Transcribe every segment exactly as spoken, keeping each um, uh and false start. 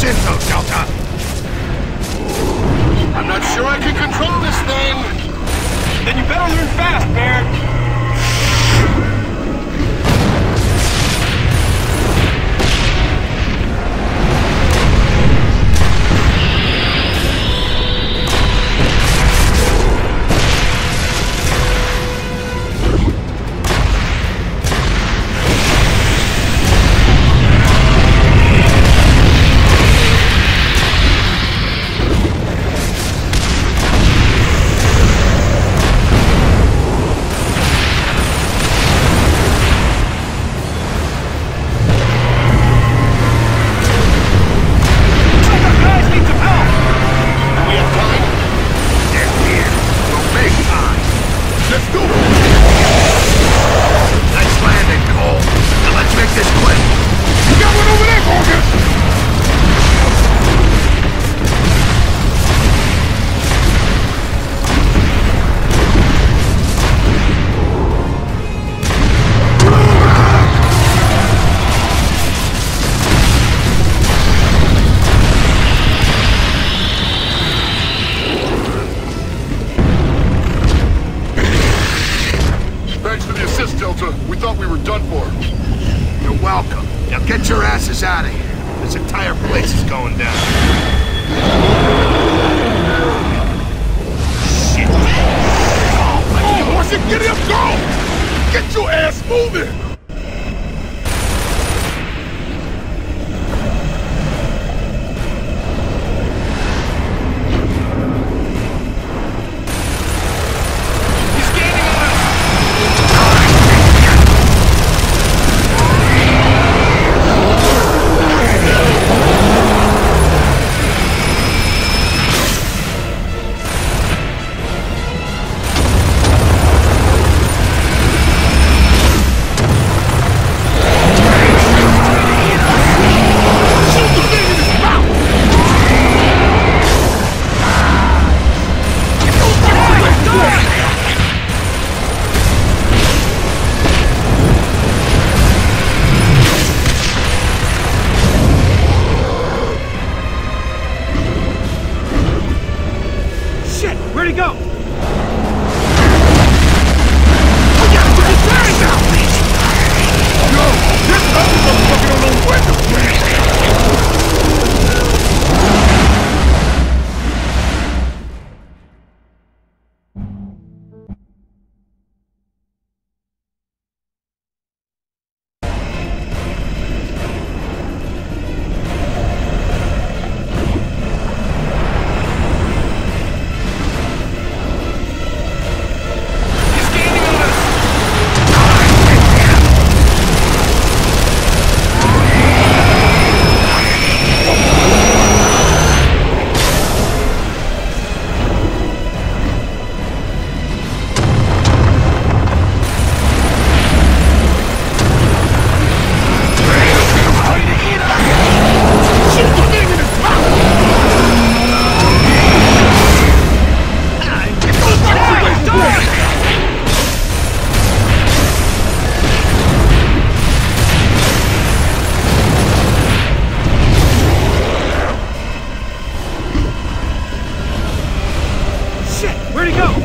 Shinto, Delta! I'm not sure I can control this thing! Then you better learn fast, Baird! We thought we were done for. You're welcome. Now get your asses out of here. This entire place is going down. Shit. Oh, horse it, get him, go! Get your ass moving! Where'd he go? Where'd he go?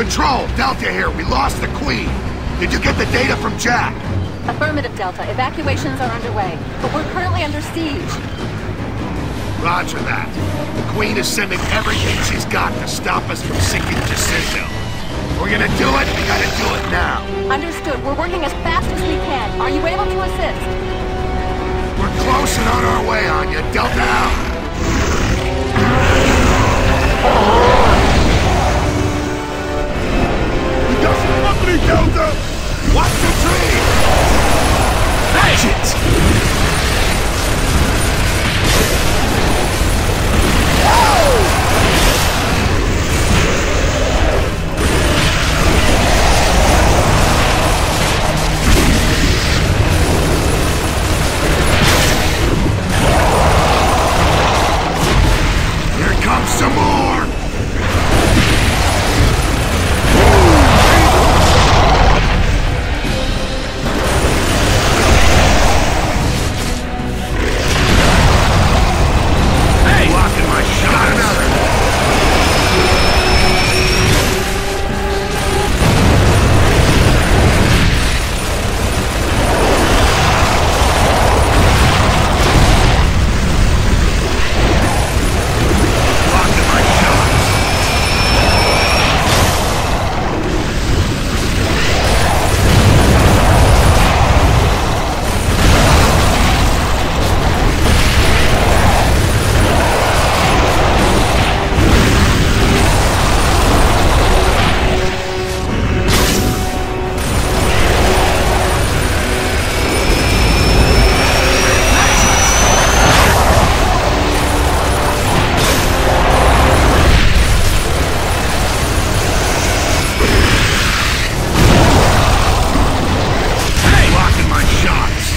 Control, Delta here. We lost the Queen. Did you get the data from Jack? Affirmative, Delta. Evacuations are underway, but we're currently under siege. Roger that. The Queen is sending everything she's got to stop us from sinking Jacinto. We're gonna do it, we gotta do it now. Understood. We're working as fast as we can. Are you able to assist? We're close and on our way, Anya. Delta out. We got some company, Delta! Watch the tree! Shit! Here comes some more! Blocking my shot. Another. Blocking my shots. Blocking my shots.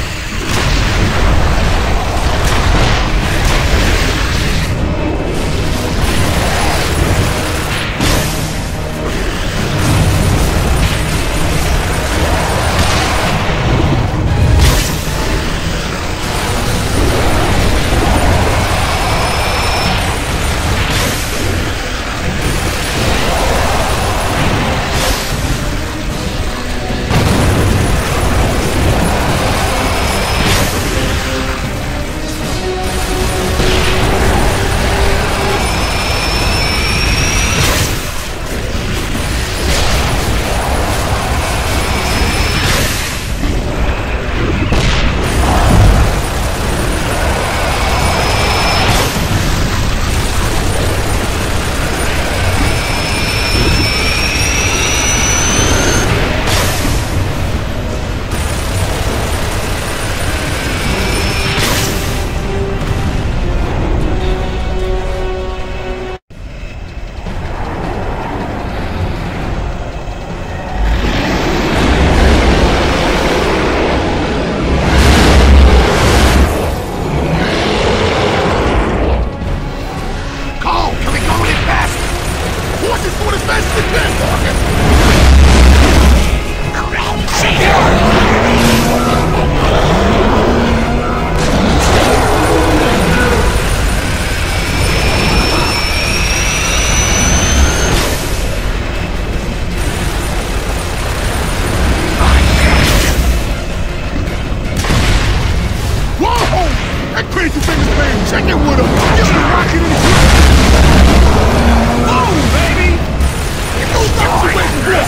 Crazy fingers playing chicken with him. Give him a rocket in his boom, baby! Get those dogs away from this!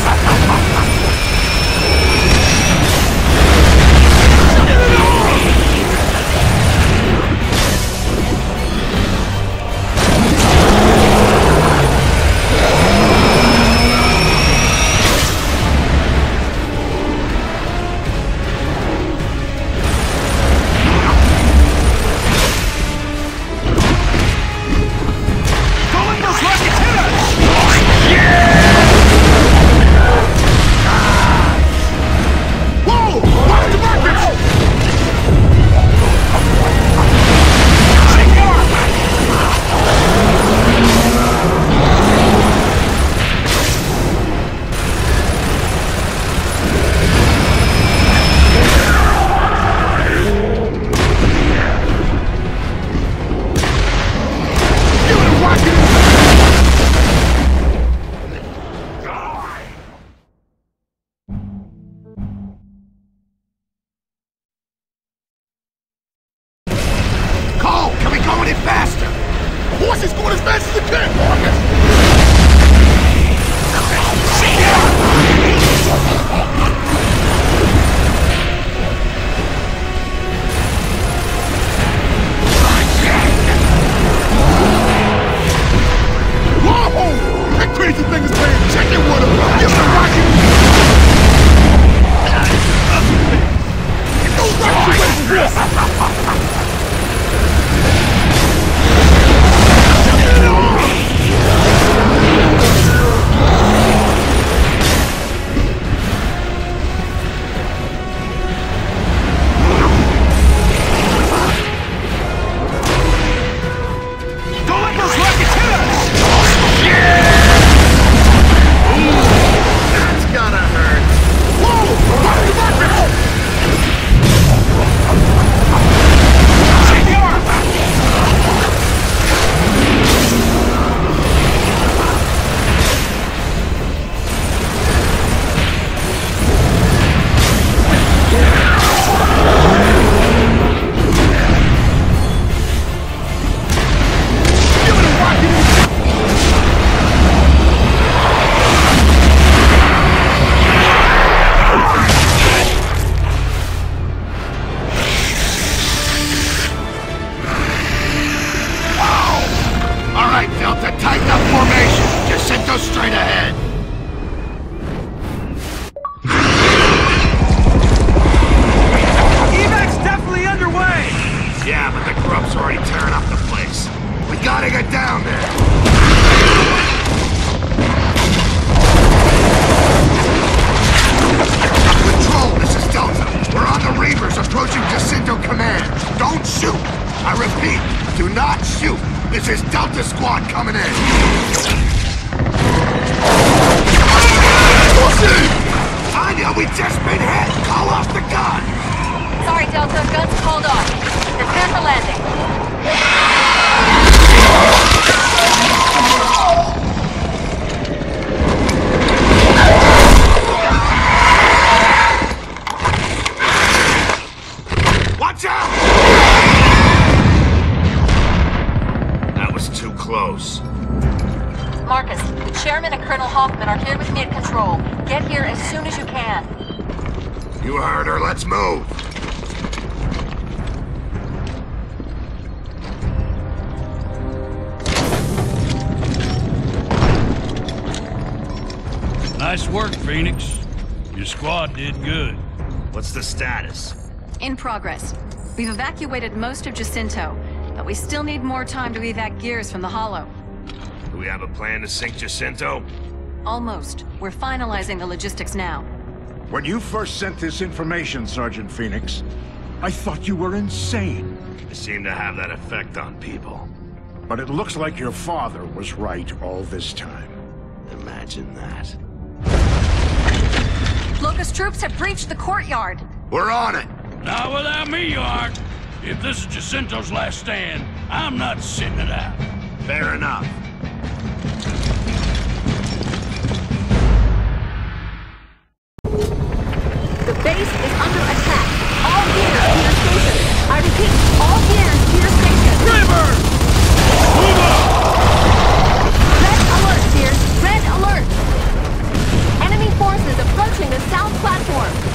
Nice work, Phoenix. Your squad did good. What's the status? In progress. We've evacuated most of Jacinto, but we still need more time to evac gears from the Hollow. Do we have a plan to sink Jacinto? Almost. We're finalizing the logistics now. When you first sent this information, Sergeant Phoenix, I thought you were insane. You seem to have that effect on people. But it looks like your father was right all this time. Imagine that. Locust troops have breached the courtyard. We're on it! Not without me, you aren't. If this is Jacinto's last stand, I'm not sitting it out. Fair enough. The base is under attack. All gears to your station. I repeat, all gears to your station. River! Move up! Red alert, Sears. Red alert. Enemy forces approaching the south platform.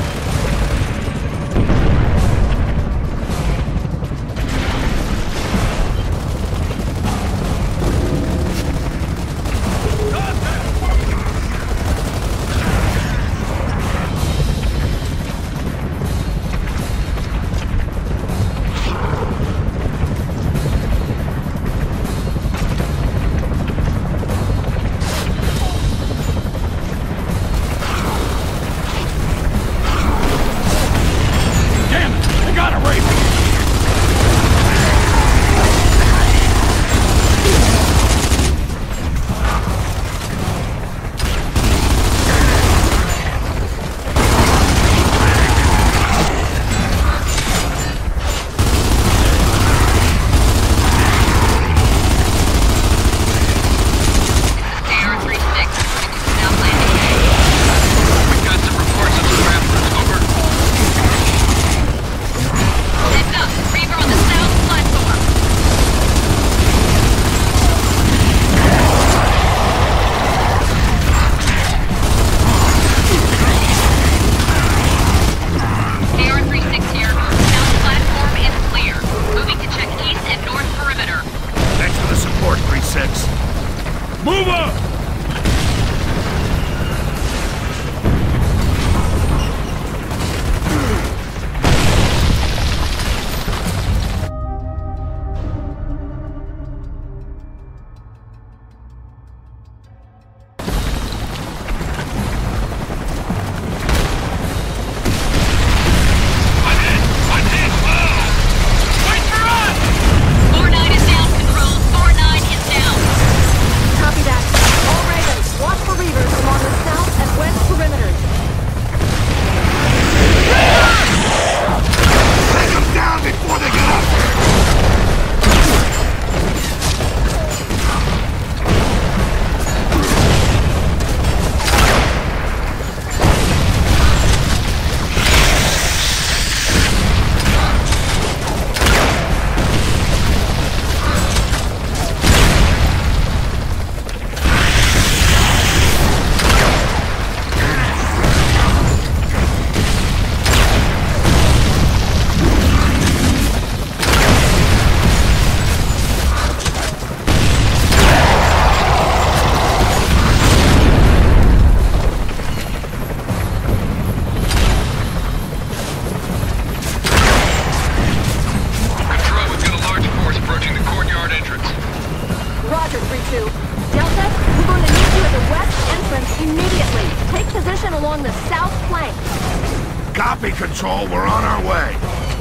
Copy, Control. We're on our way.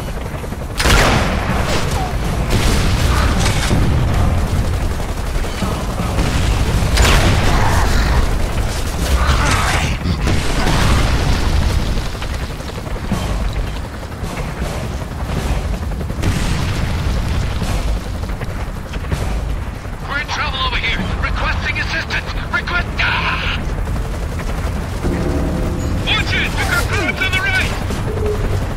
We're in trouble over here. Requesting assistance. Request. Ah! Watch it! We've got crews on the right!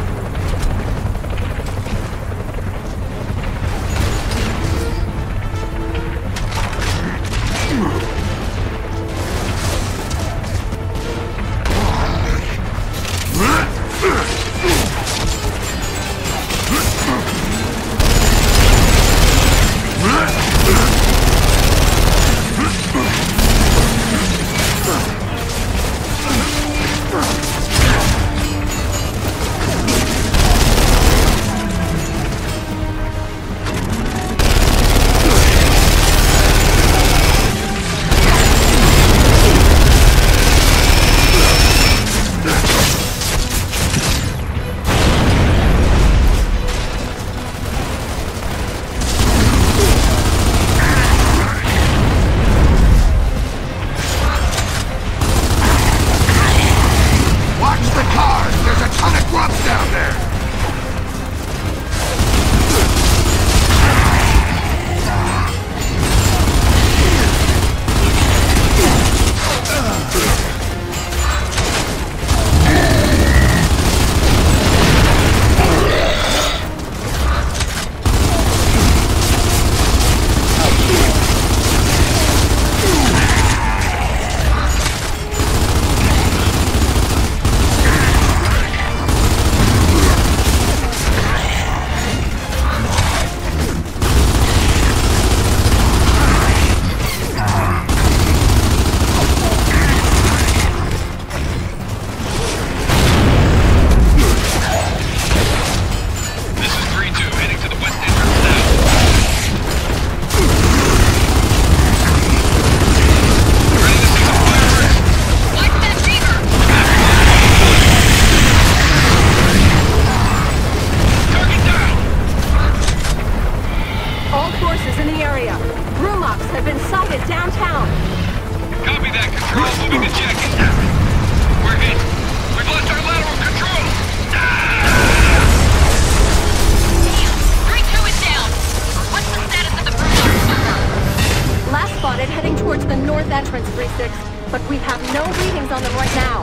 entrance, three six, but we have no readings on them right now.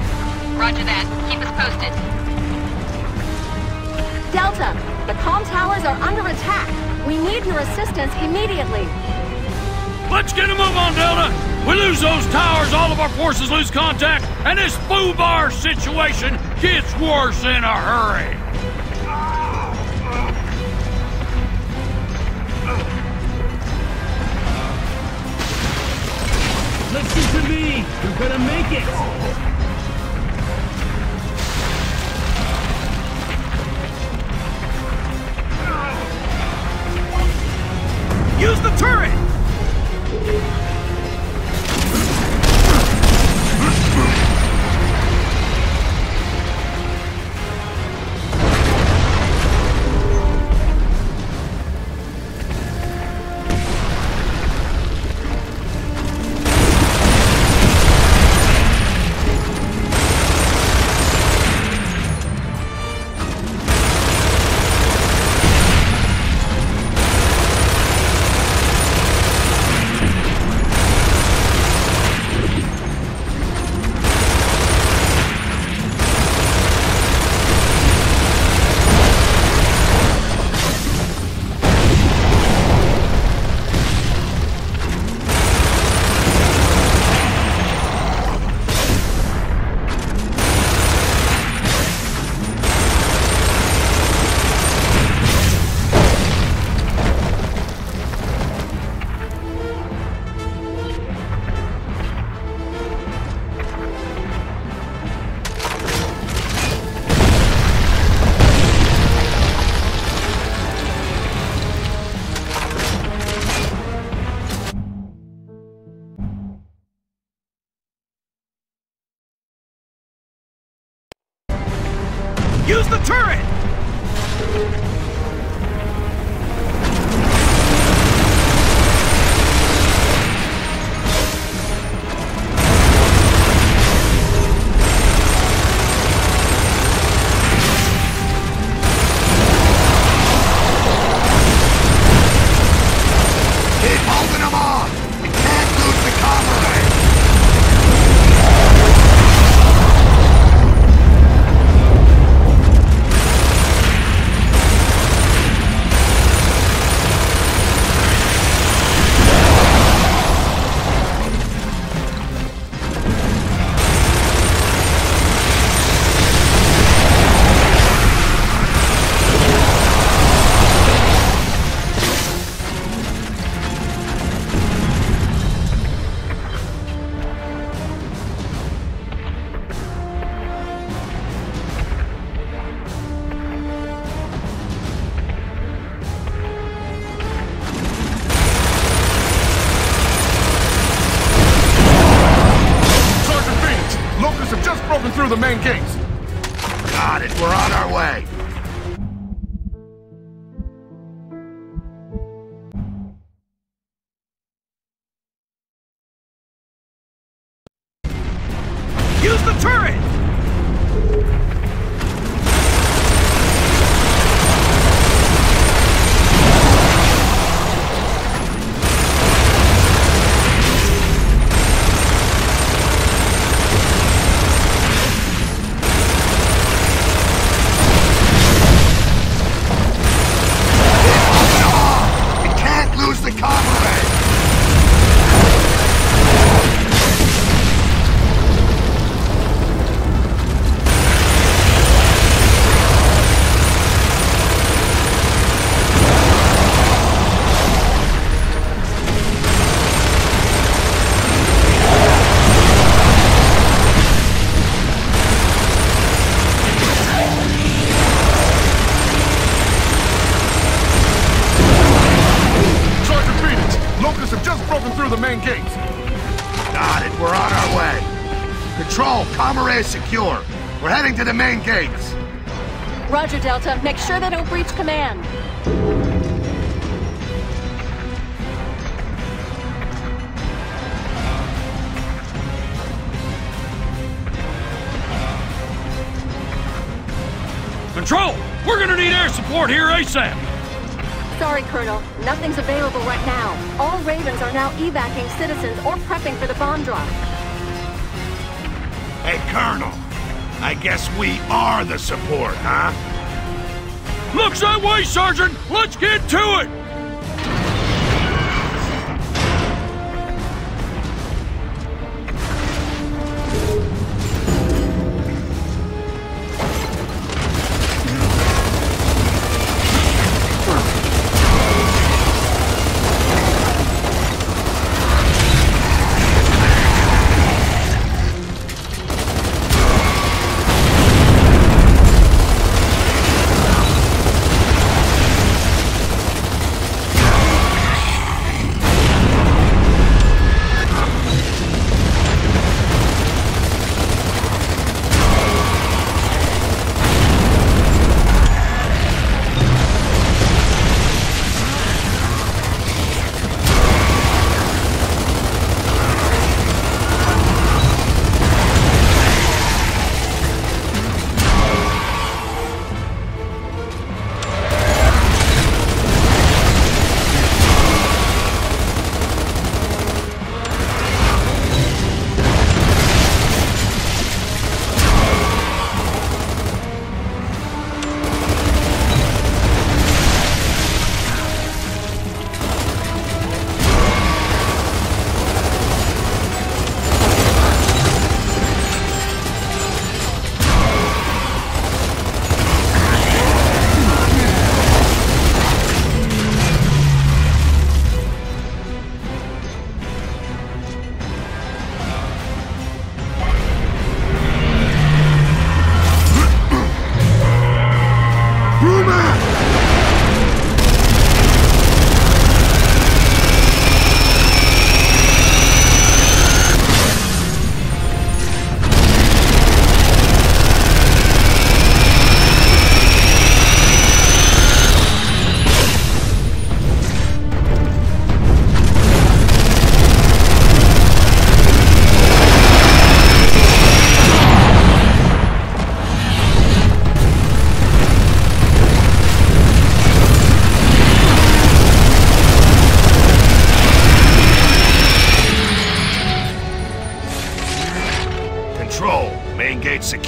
Roger that. Keep us posted. Delta, the comm towers are under attack. We need your assistance immediately. Let's get a move on, Delta! We lose those towers, all of our forces lose contact, and this foobar situation gets worse in a hurry! Listen to me! You're gonna make it! Use the turret! Use the turret! Keep holding them off! We can't lose the comrade! Through the main gates. Got it, we're on our way. Use the turret! The comrade! Through the main gates. Got it, we're on our way. Control, Comrade is secure. We're heading to the main gates. Roger, Delta. Make sure they don't breach command. Control! We're gonna need air support here ASAP! Sorry, Colonel. Nothing's available right now. All Ravens are now evacuating citizens or prepping for the bomb drop. Hey, Colonel. I guess we are the support, huh? Looks that way, Sergeant! Let's get to it!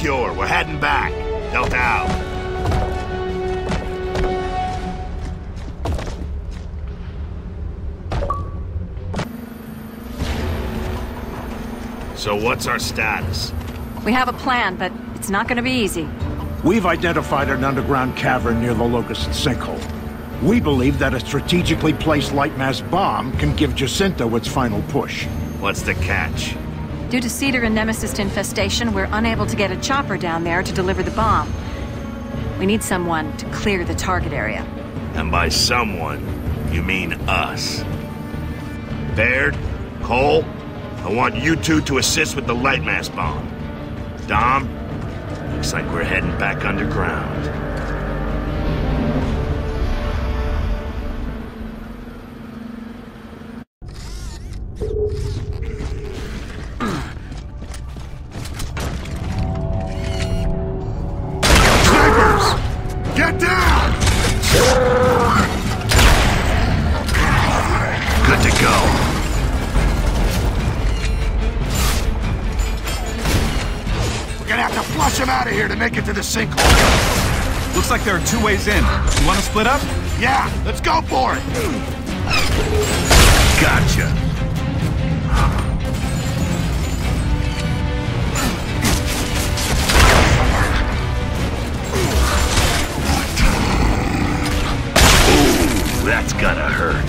secure. We're heading back. Delta out. So what's our status? We have a plan, but it's not gonna be easy. We've identified an underground cavern near the Locust sinkhole. We believe that a strategically placed light mass bomb can give Jacinto its final push. What's the catch? Due to Cedar and Nemesis infestation, we're unable to get a chopper down there to deliver the bomb. We need someone to clear the target area. And by someone, you mean us. Baird, Cole, I want you two to assist with the light mass bomb. Dom, looks like we're heading back underground. Get down! Good to go. We're gonna have to flush him out of here to make it to the sinkhole. Looks like there are two ways in. You want to split up? Yeah, let's go for it. Gotcha. That's gonna hurt.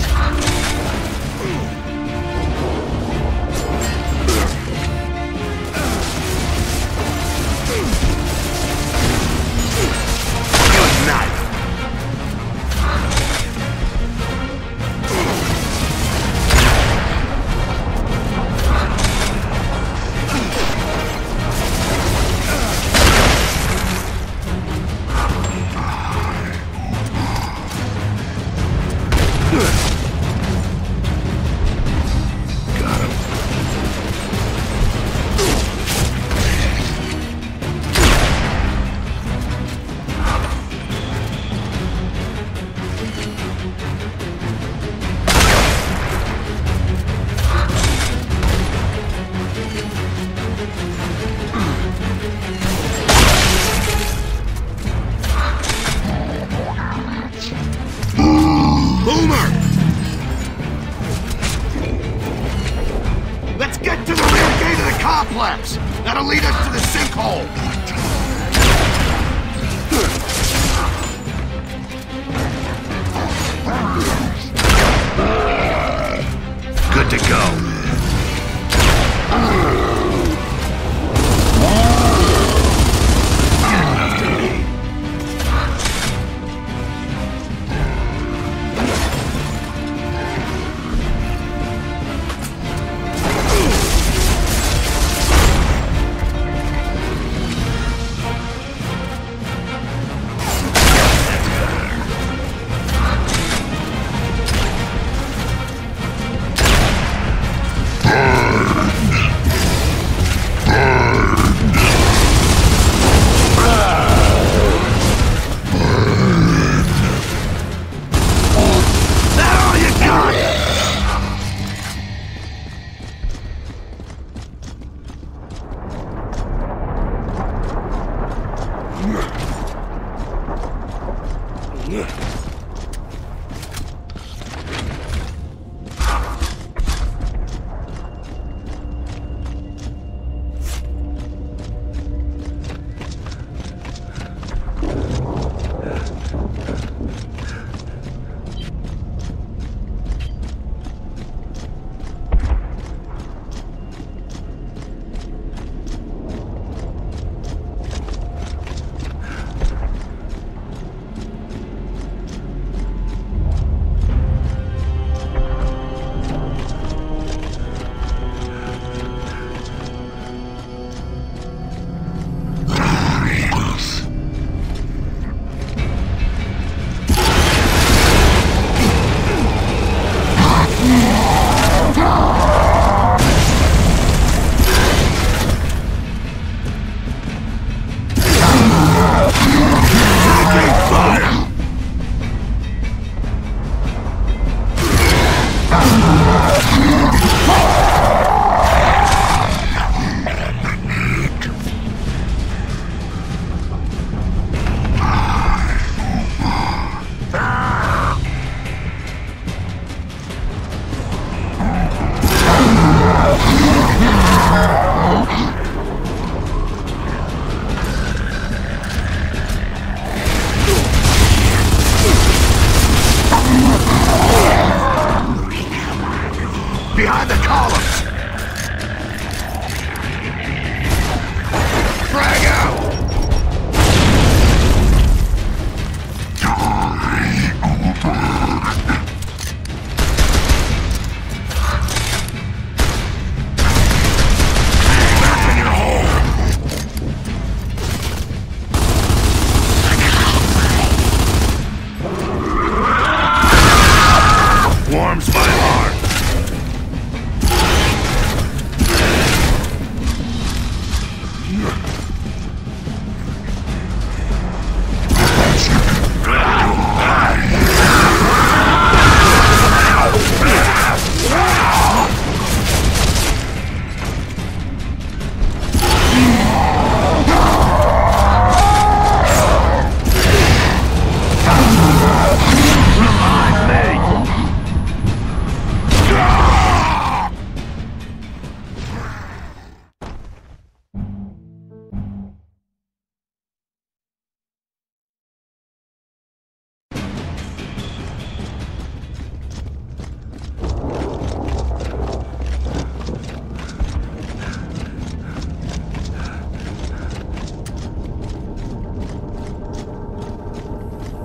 Good night. Boomer! Let's get to the rear gate of the complex! That'll lead us to the sinkhole! Good to go.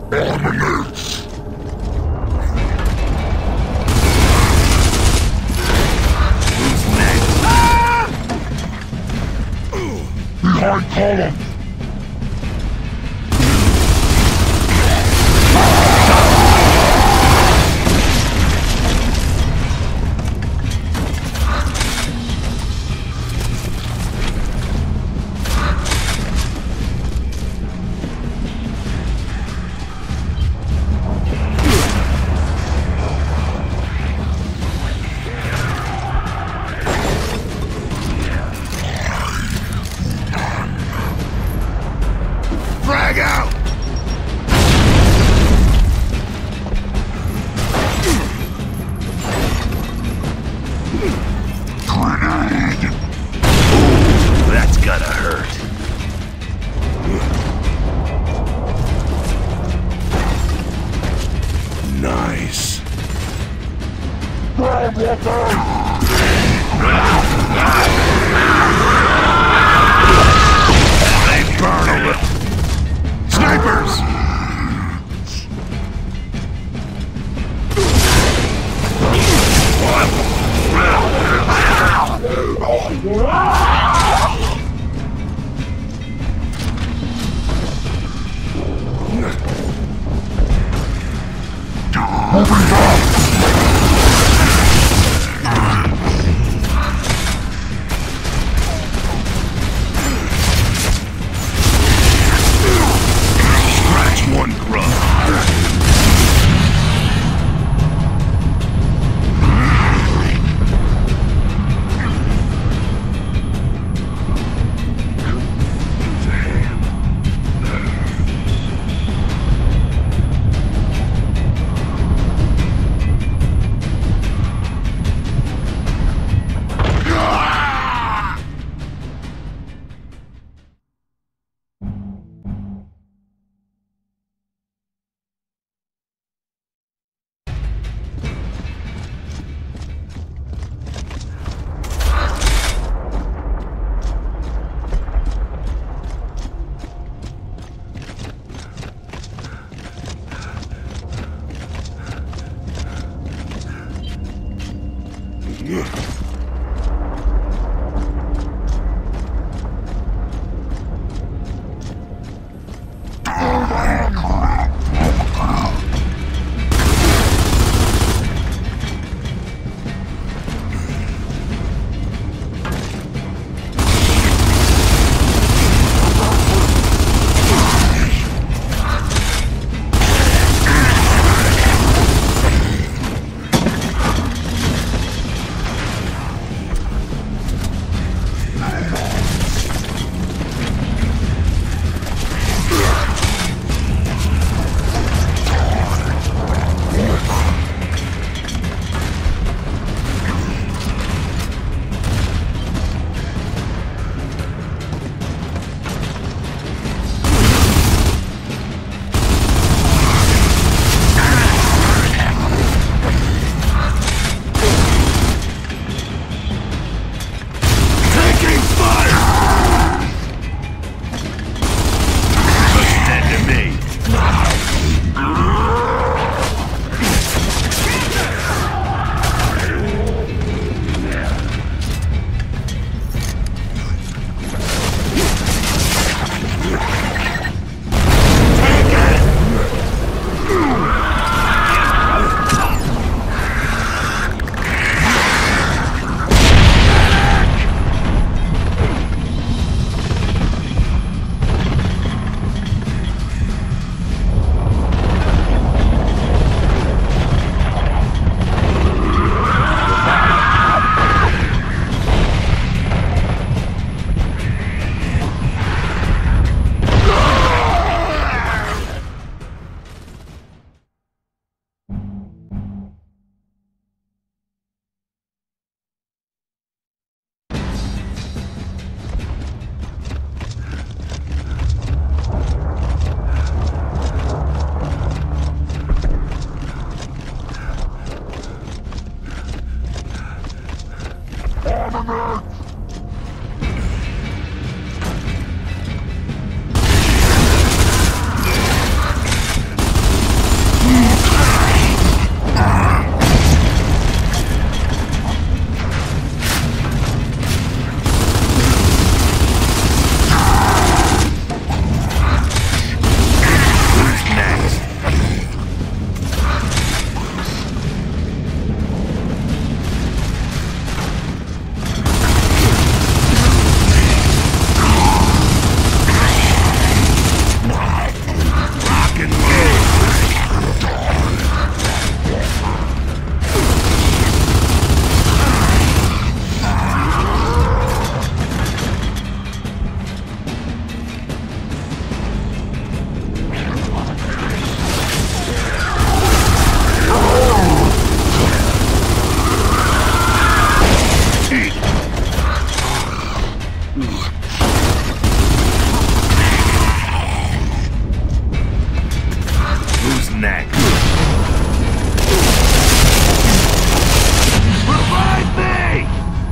Behind column! Frag out! Grenade! Ooh, that's gotta hurt. Nice. They burn a little. Snipers! Scratch one grub. next. Revive me!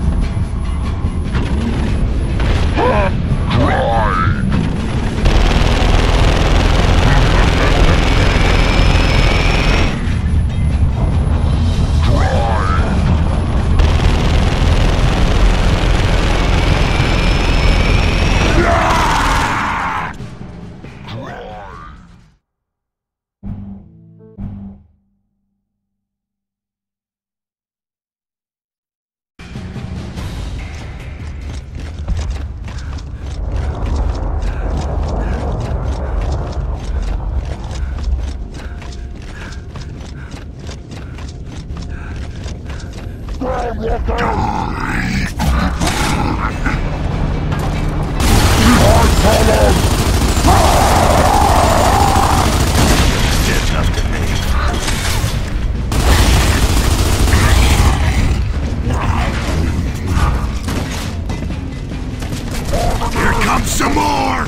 Some more!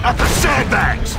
Off the sandbags!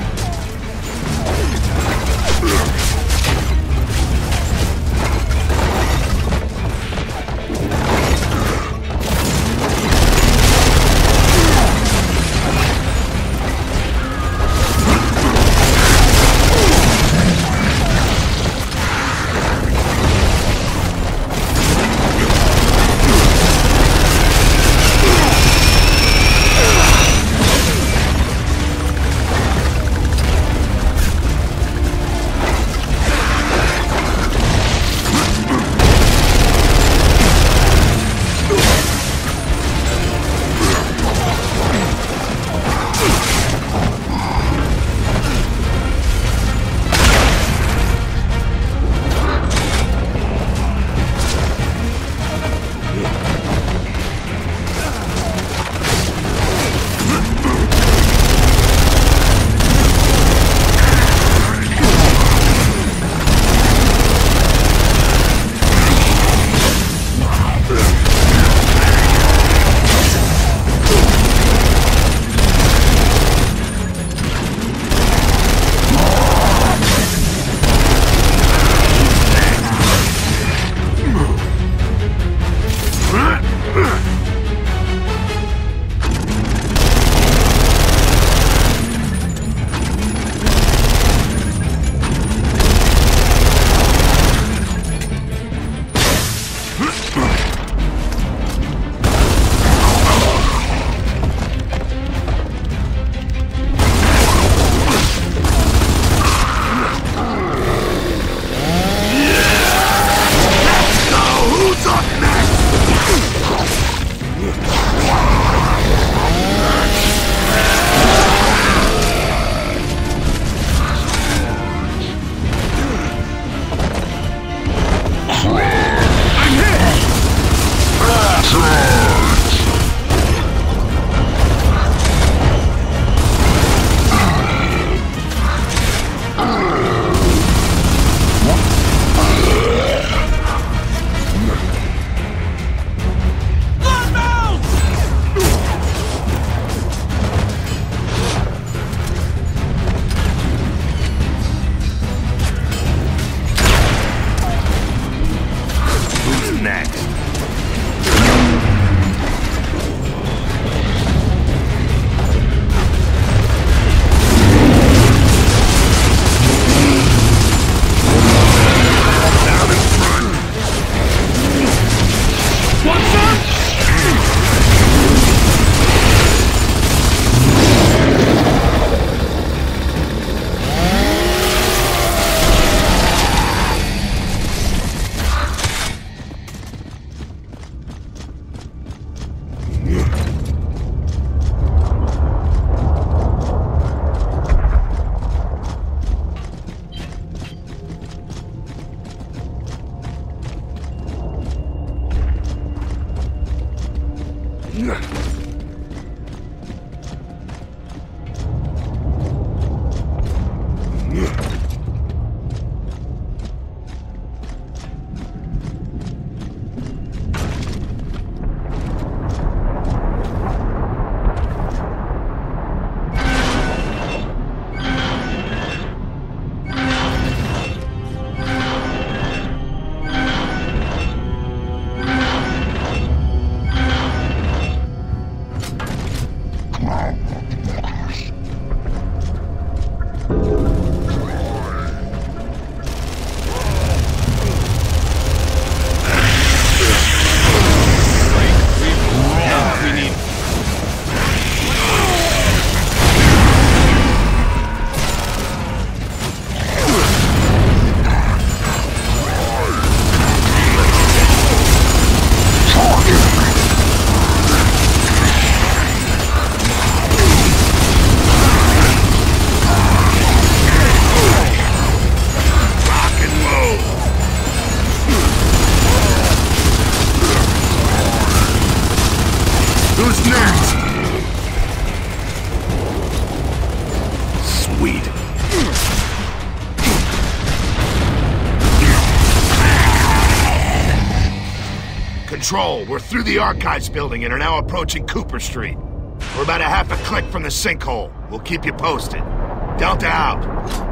Control, we're through the Archives building and are now approaching Cooper Street. We're about a half a click from the sinkhole. We'll keep you posted. Delta out.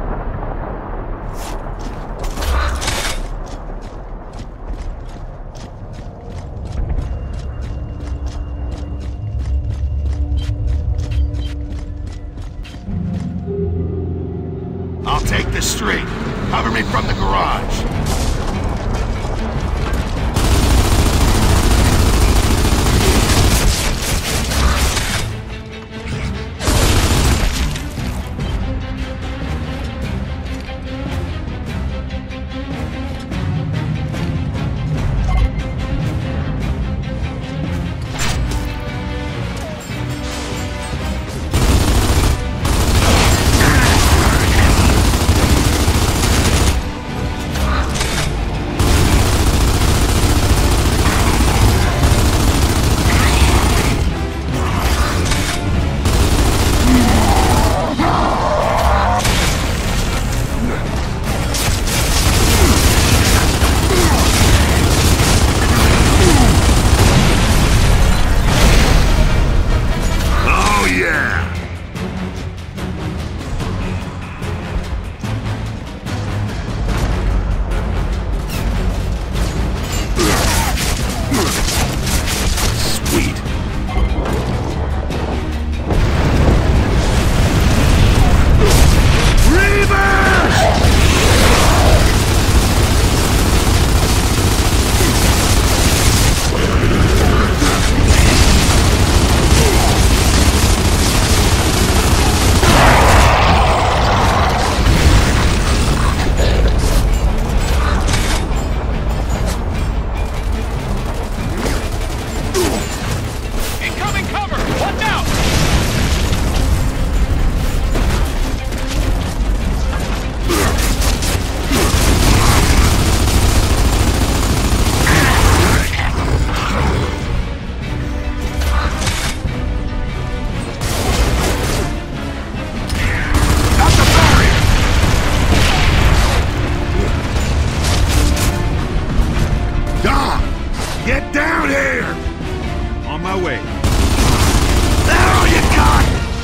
I'll take the street. Cover me from the garage. Get down here! On my way. There all you got!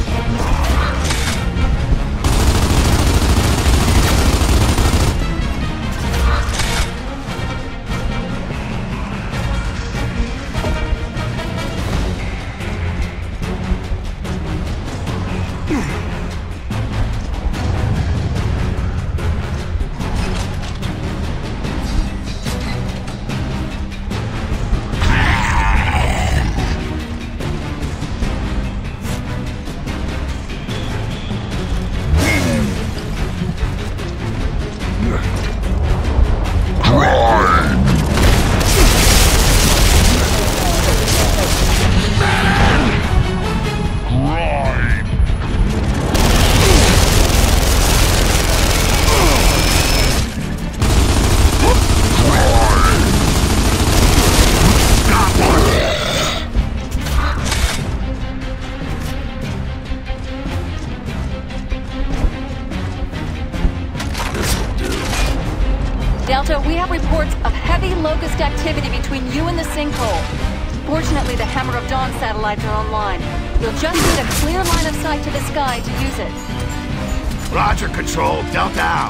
Delta, we have reports of heavy Locust activity between you and the sinkhole. Fortunately, the Hammer of Dawn satellites are online. You'll just need a clear line of sight to the sky to use it. Roger, Control. Delta out.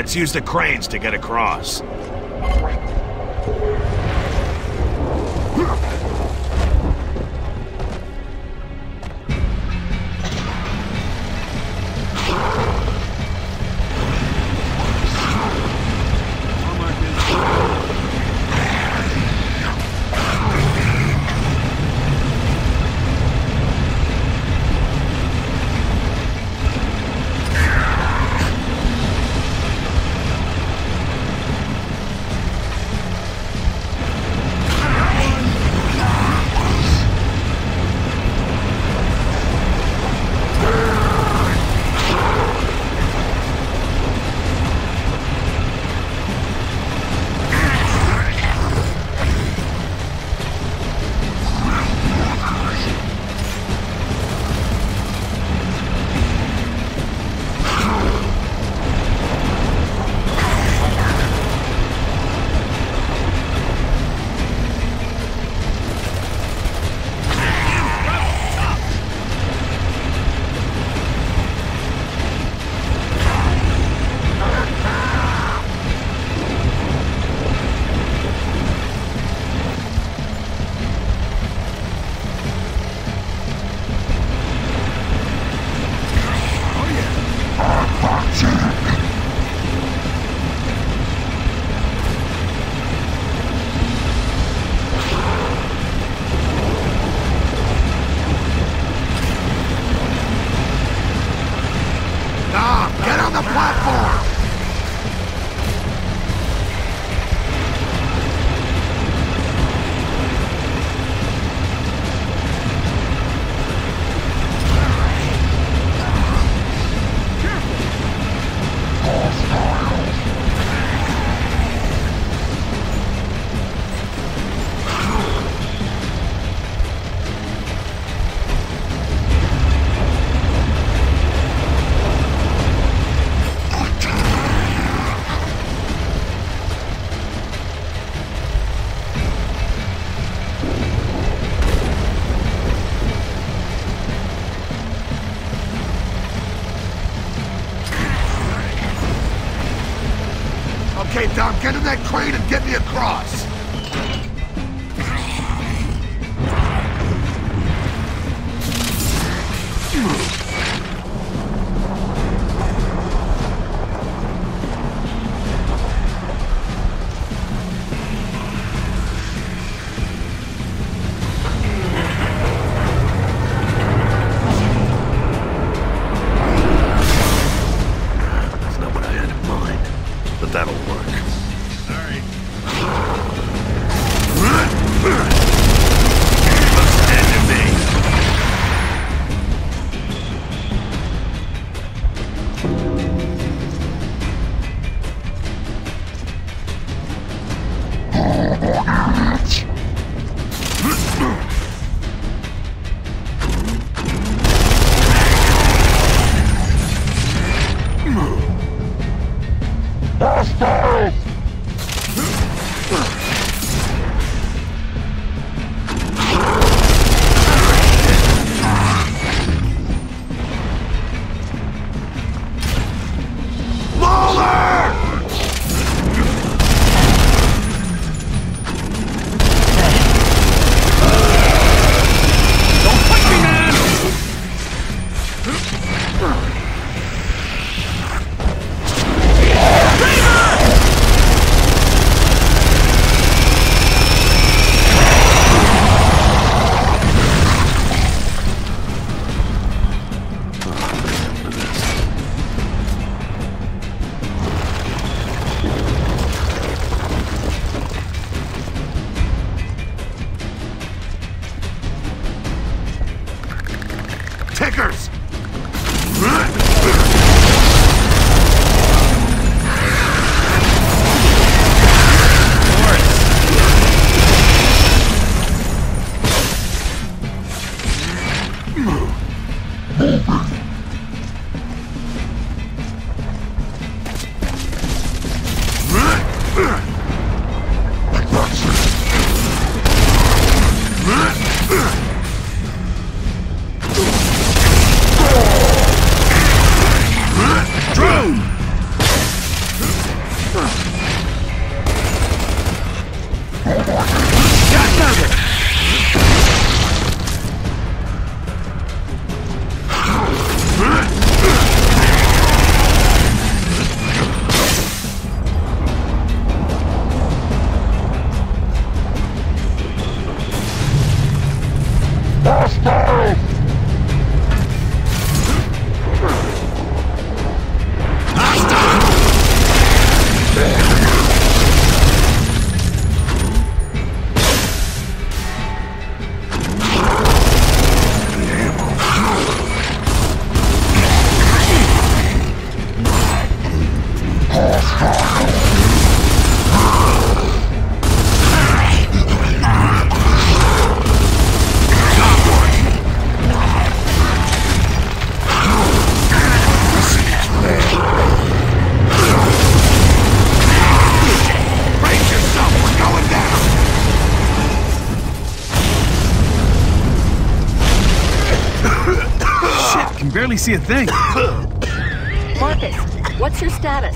Let's use the cranes to get across. Okay, Dom, get in that crane and get me across. That's not what I had in mind, but that'll work. Tickers! can barely see a thing. Marcus, what's your status?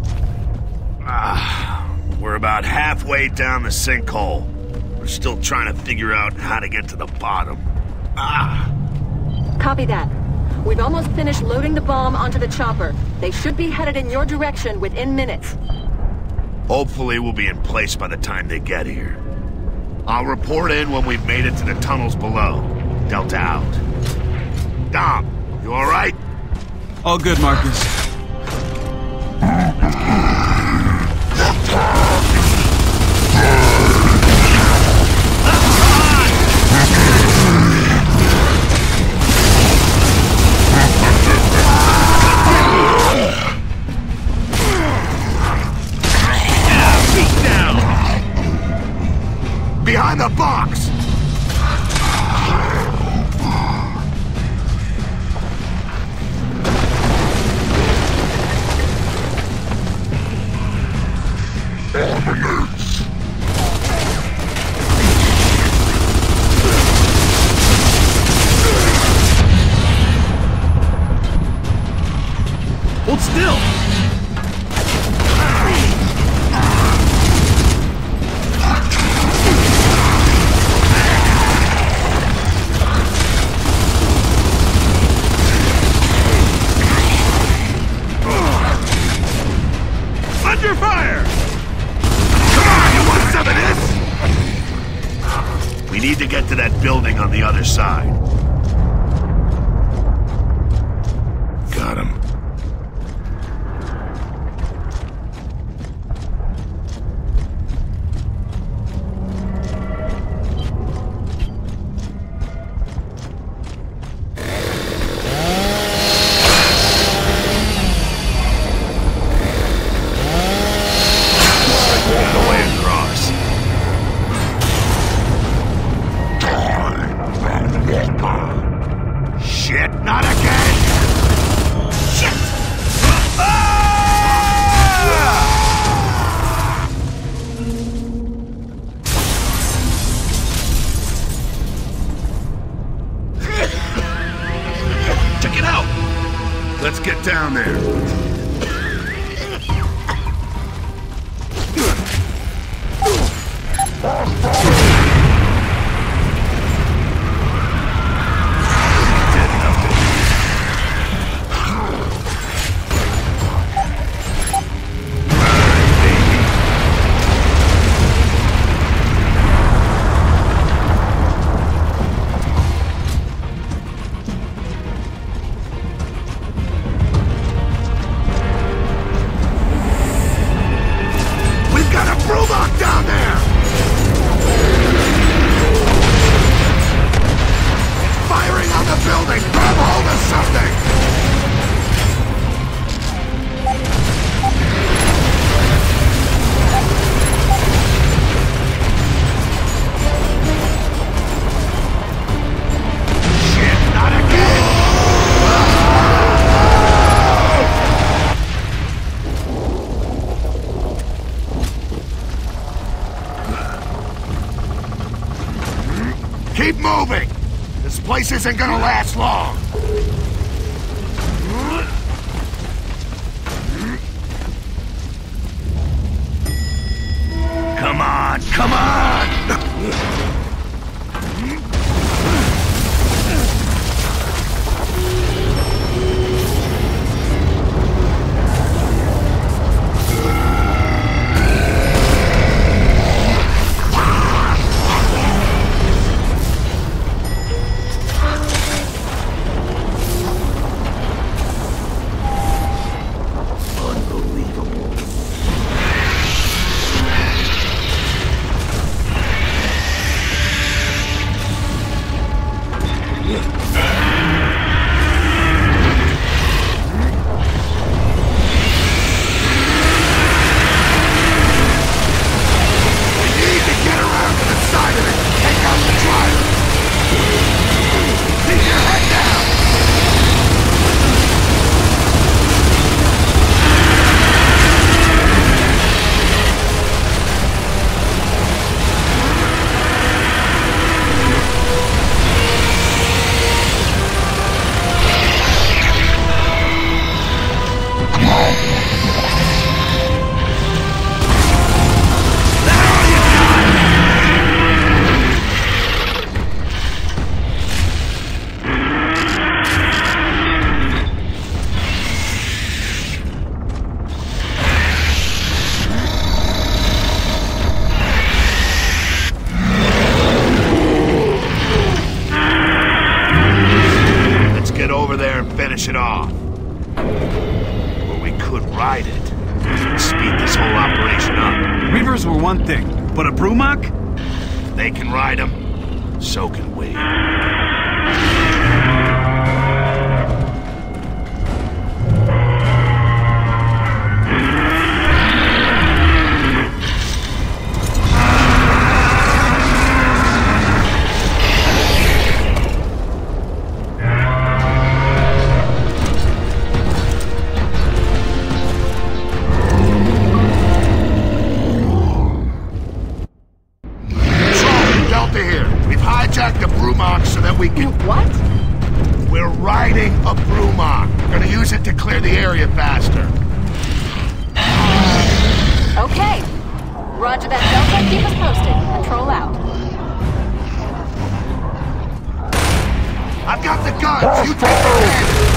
Ah, we're about halfway down the sinkhole. We're still trying to figure out how to get to the bottom. Ah. Copy that. We've almost finished loading the bomb onto the chopper. They should be headed in your direction within minutes. Hopefully we'll be in place by the time they get here. I'll report in when we've made it to the tunnels below. Delta out. Dom, you alright? All good, Marcus. Behind the box! Hold still! Under fire! Come on, you want some of this? We need to get to that building on the other side. Got him. Shit, not again! Shit! Ah! Check it out! Let's get down there. Down there! Firing on the building! Grab hold of something! Shit, not again! Keep moving! This place isn't gonna last long! Come on, come on! finish it off. Or we could ride it. Speed this whole operation up. Reavers were one thing, but a Brumach? If they can ride them, so can we. We can... What? We're riding a Brumach. We're gonna use it to clear the area faster. Okay. Roger that, Delta. Keep us posted. Control out. I've got the guns. You take the head.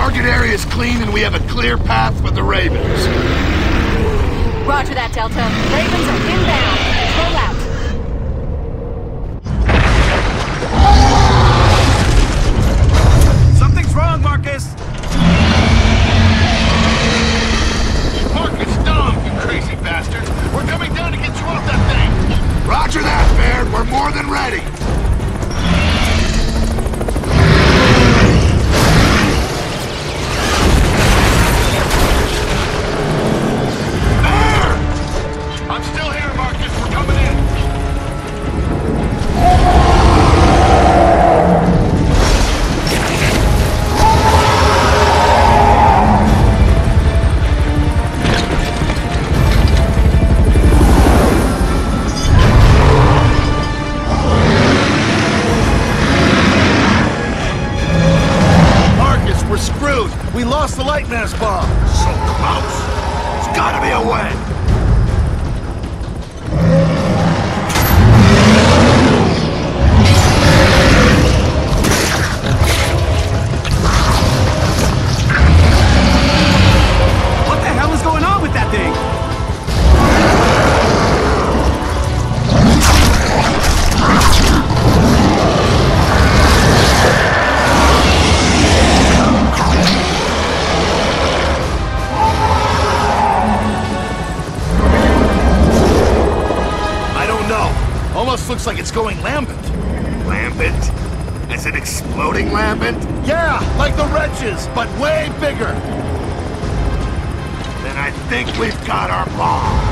Target area is clean and we have a clear path for the Ravens. Roger that, Delta. Ravens are inbound. Control out. Something's wrong, Marcus! Marcus, Dom, you crazy bastard! We're coming down to get you off that thing! Roger that, Baird. We're more than ready. I'm still here, Marcus. We're coming in. Marcus, we're screwed. We lost the light mass bomb. So close. There's gotta be a way. What the hell is going on with that thing? Almost looks like it's going lambent. Lambent? As in exploding lambent? Yeah, like the wretches, but way bigger. Then I think we've got our bomb.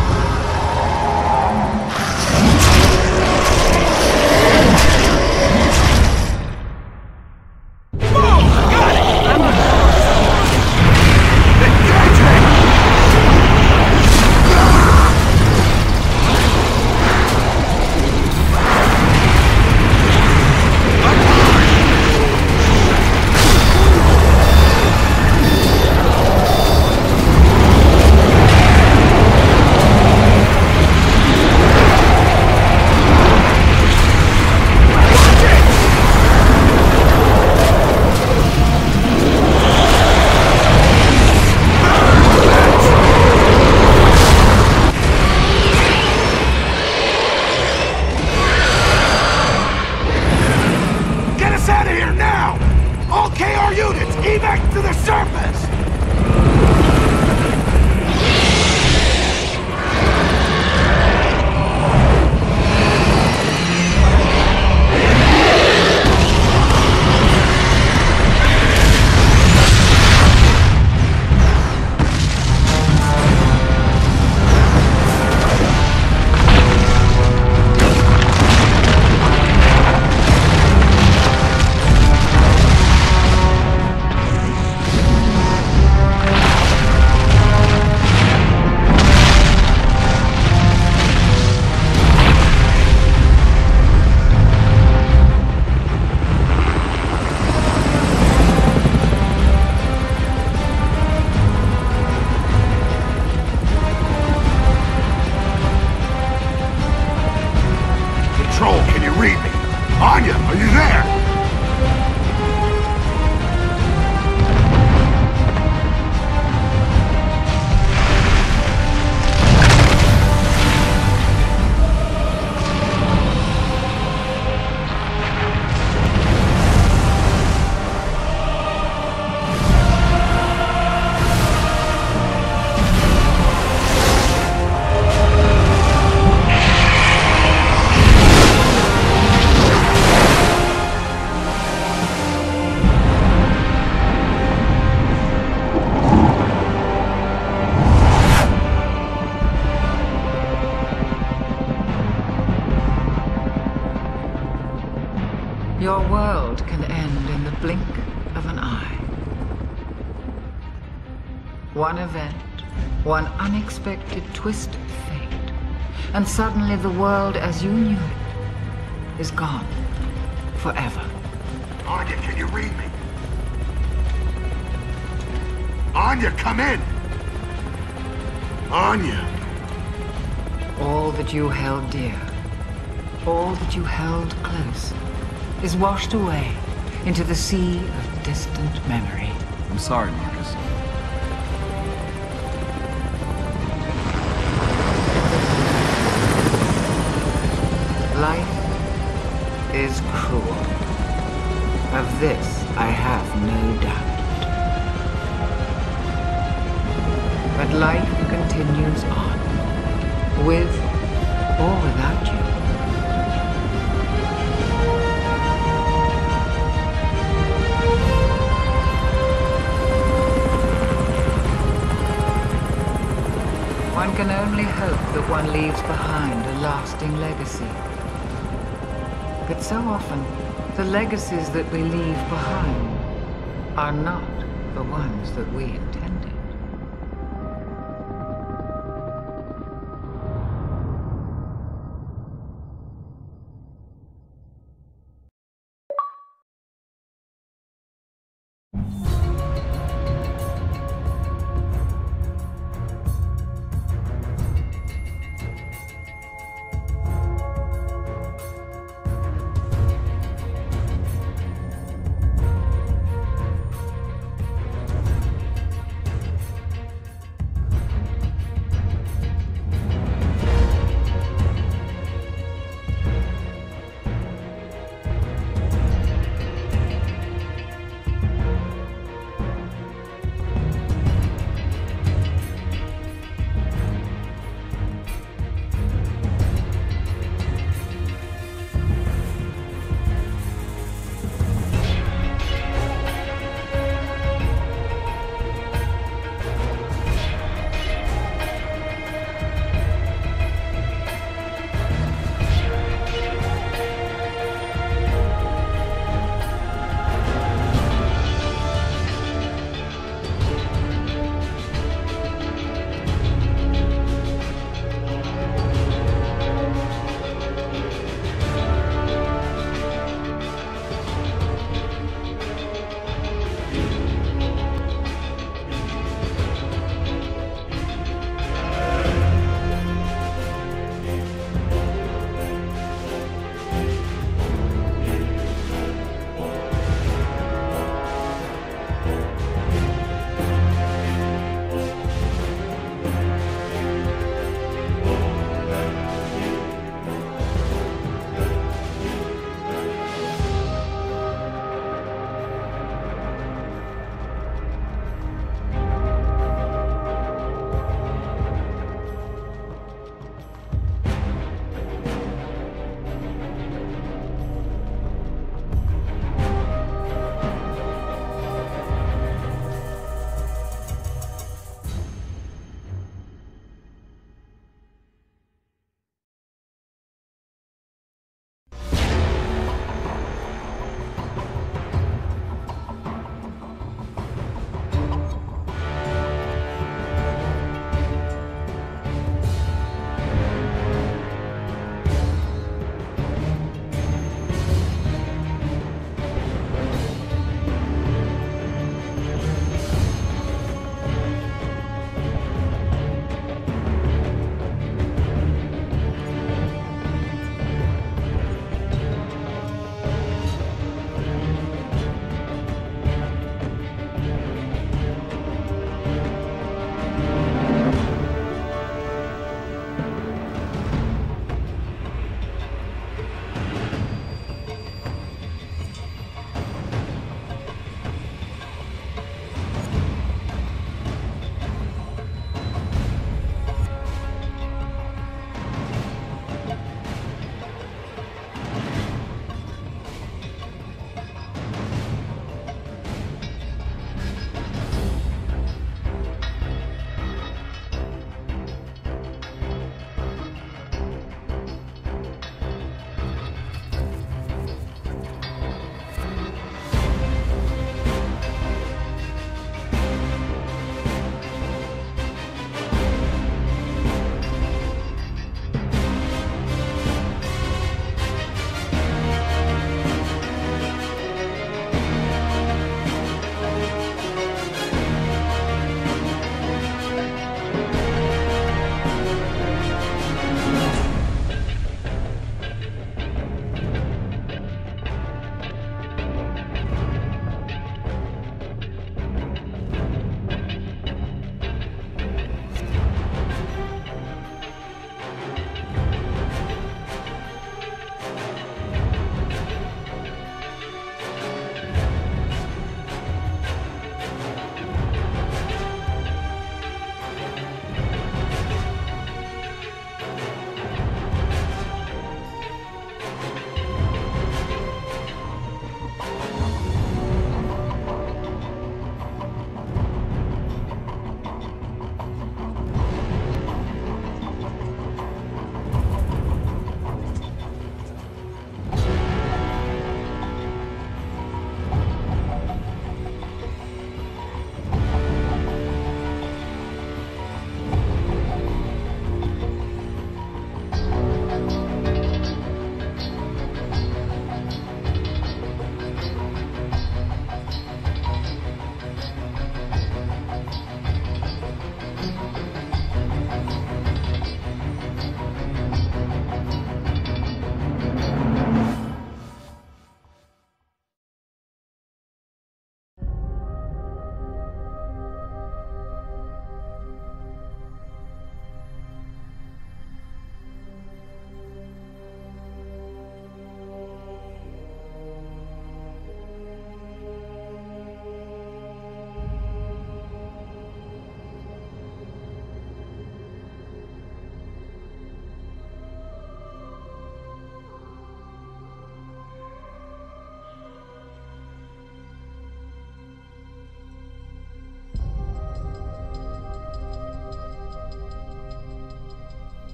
Your world can end in the blink of an eye. One event, one unexpected twist of fate, and suddenly the world as you knew it is gone forever. Anya, can you read me? Anya, come in! Anya! All that you held dear, all that you held close, is washed away into the sea of distant memory. I'm sorry, Marcus. Life is cruel. Of this, I have no doubt. But life continues on, with or without you. One can only hope that one leaves behind a lasting legacy. But so often, the legacies that we leave behind are not the ones that we intended.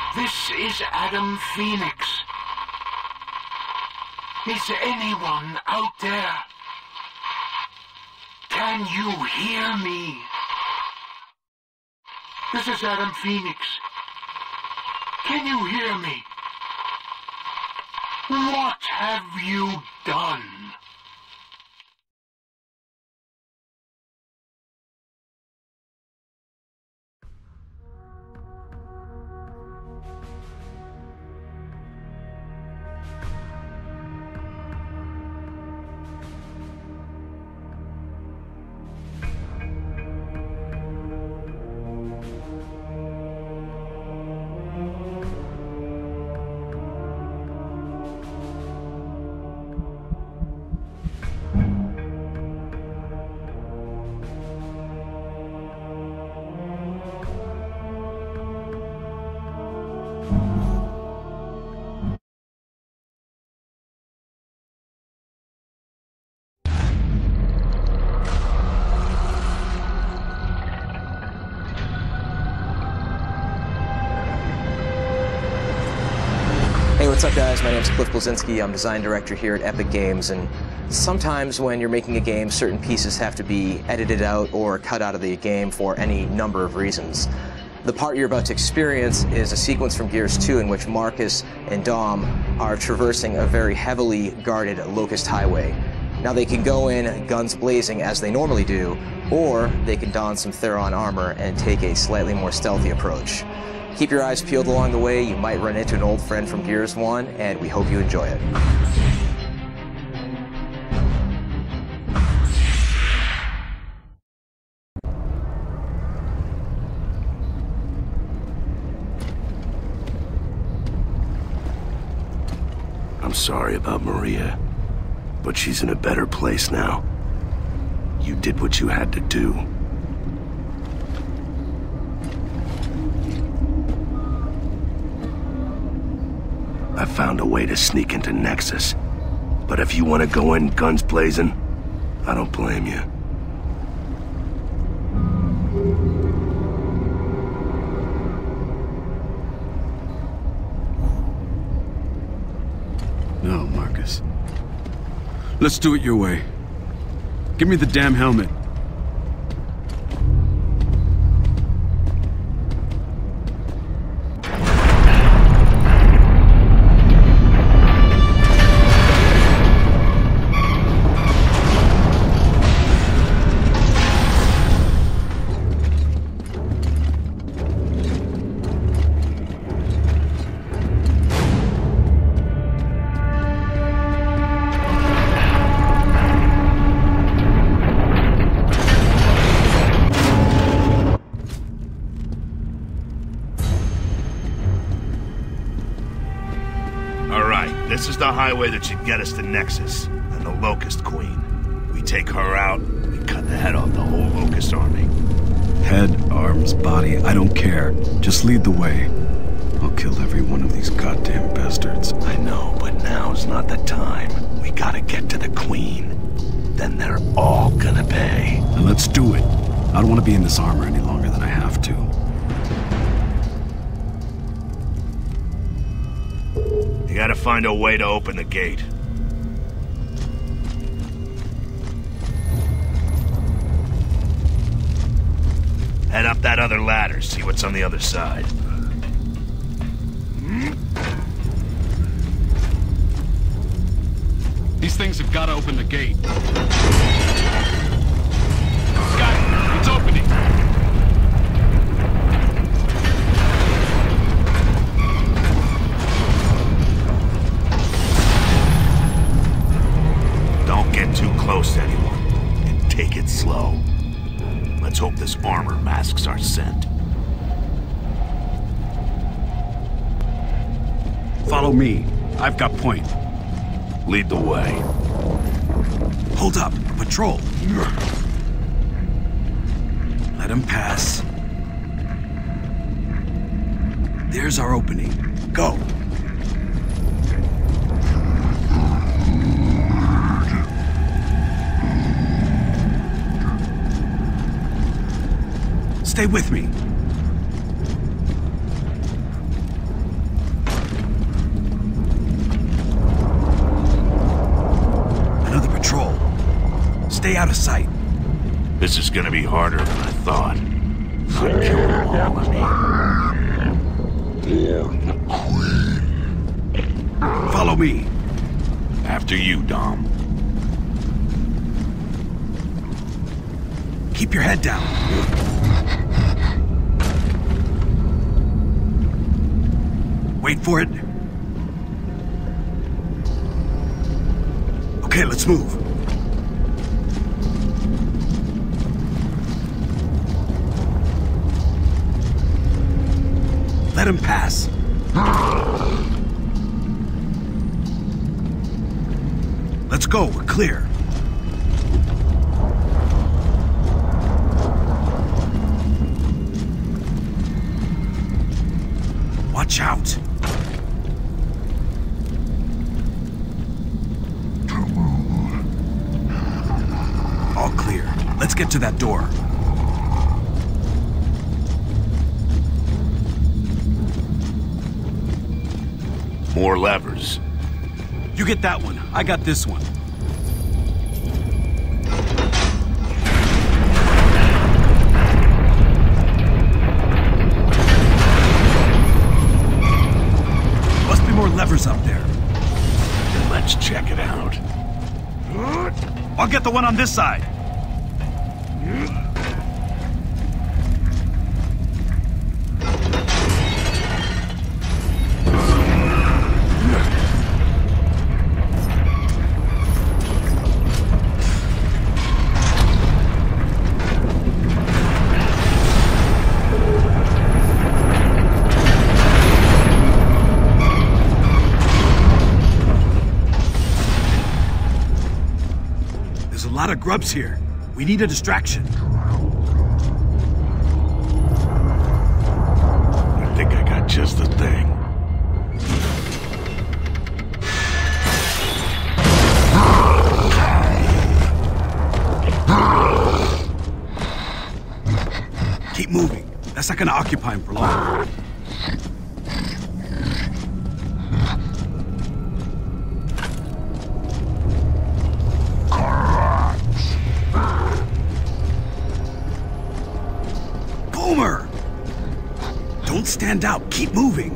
This is Adam Phoenix. Is anyone out there? Can you hear me? This is Adam Phoenix. Can you hear me? What have you done? What's up, guys? My name's Cliff Blazinski. I'm design director here at Epic Games, and sometimes when you're making a game, certain pieces have to be edited out or cut out of the game for any number of reasons. The part you're about to experience is a sequence from Gears two in which Marcus and Dom are traversing a very heavily guarded Locust highway. Now, they can go in guns blazing as they normally do, or they can don some Theron armor and take a slightly more stealthy approach. Keep your eyes peeled along the way. You might run into an old friend from Gears one, and we hope you enjoy it. I'm sorry about Maria, but she's in a better place now. You did what you had to do. I found a way to sneak into Nexus. But if you want to go in guns blazing, I don't blame you. No, Marcus. Let's do it your way. Give me the damn helmet. This is the highway that should get us to Nexus and the Locust Queen. We take her out, we cut the head off the whole Locust army. Head, arms, body, I don't care. Just lead the way. I'll kill every one of these goddamn bastards. I know, but now's not the time. We gotta get to the Queen. Then they're all gonna pay. And let's do it. I don't want to be in this armor any longer than I have to. You gotta find a way to open the gate. Head up that other ladder, see what's on the other side. These things have got to open the gate. Got it! It's opening! Don't get too close to anyone, and take it slow. Let's hope this armor masks our scent. Follow me. I've got point. Lead the way. Hold up. Patrol. Let him pass. There's our opening. Go. Stay with me. out of sight. This is gonna be harder than I thought. Not kill them all, I mean. Follow me. After you, Dom. Keep your head down. Wait for it. Okay, let's move. Let him pass. Let's go, we're clear. Watch out. All clear. Let's get to that door. More levers. You get that one. I got this one. Must be more levers up there. Then let's check it out. I'll get the one on this side. A lot of grubs here. We need a distraction. I think I got just the thing. Keep moving. That's not gonna occupy him for long. Don't stand out. Keep moving.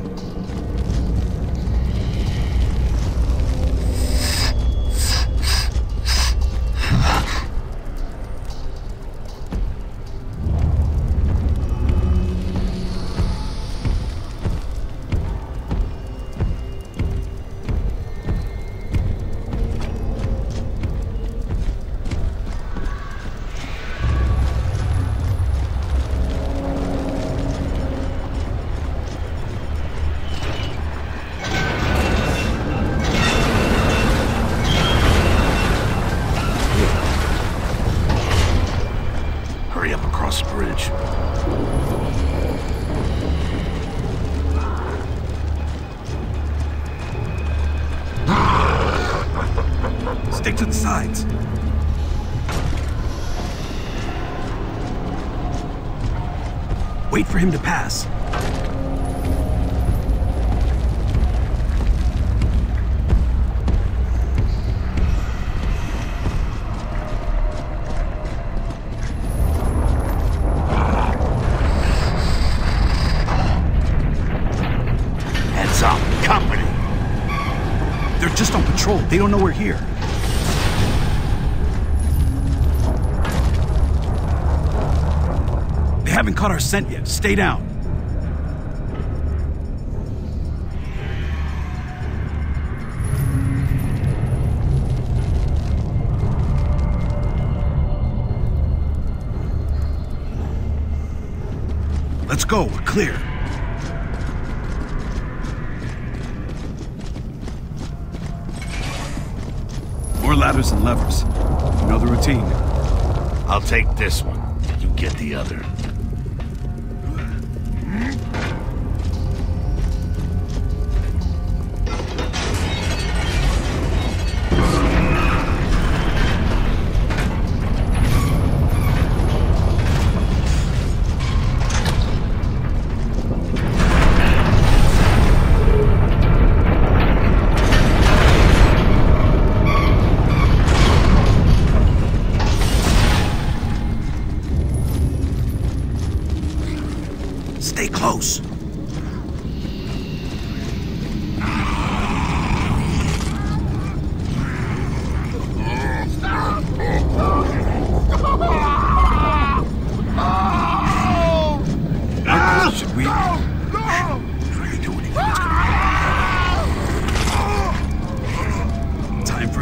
Bridge. Stick to the sides. Wait for him to pass. Company. They're just on patrol. They don't know we're here. They haven't caught our scent yet. Stay down. Let's go. We're clear. More ladders and levers. You know the routine. I'll take this one. You get the other.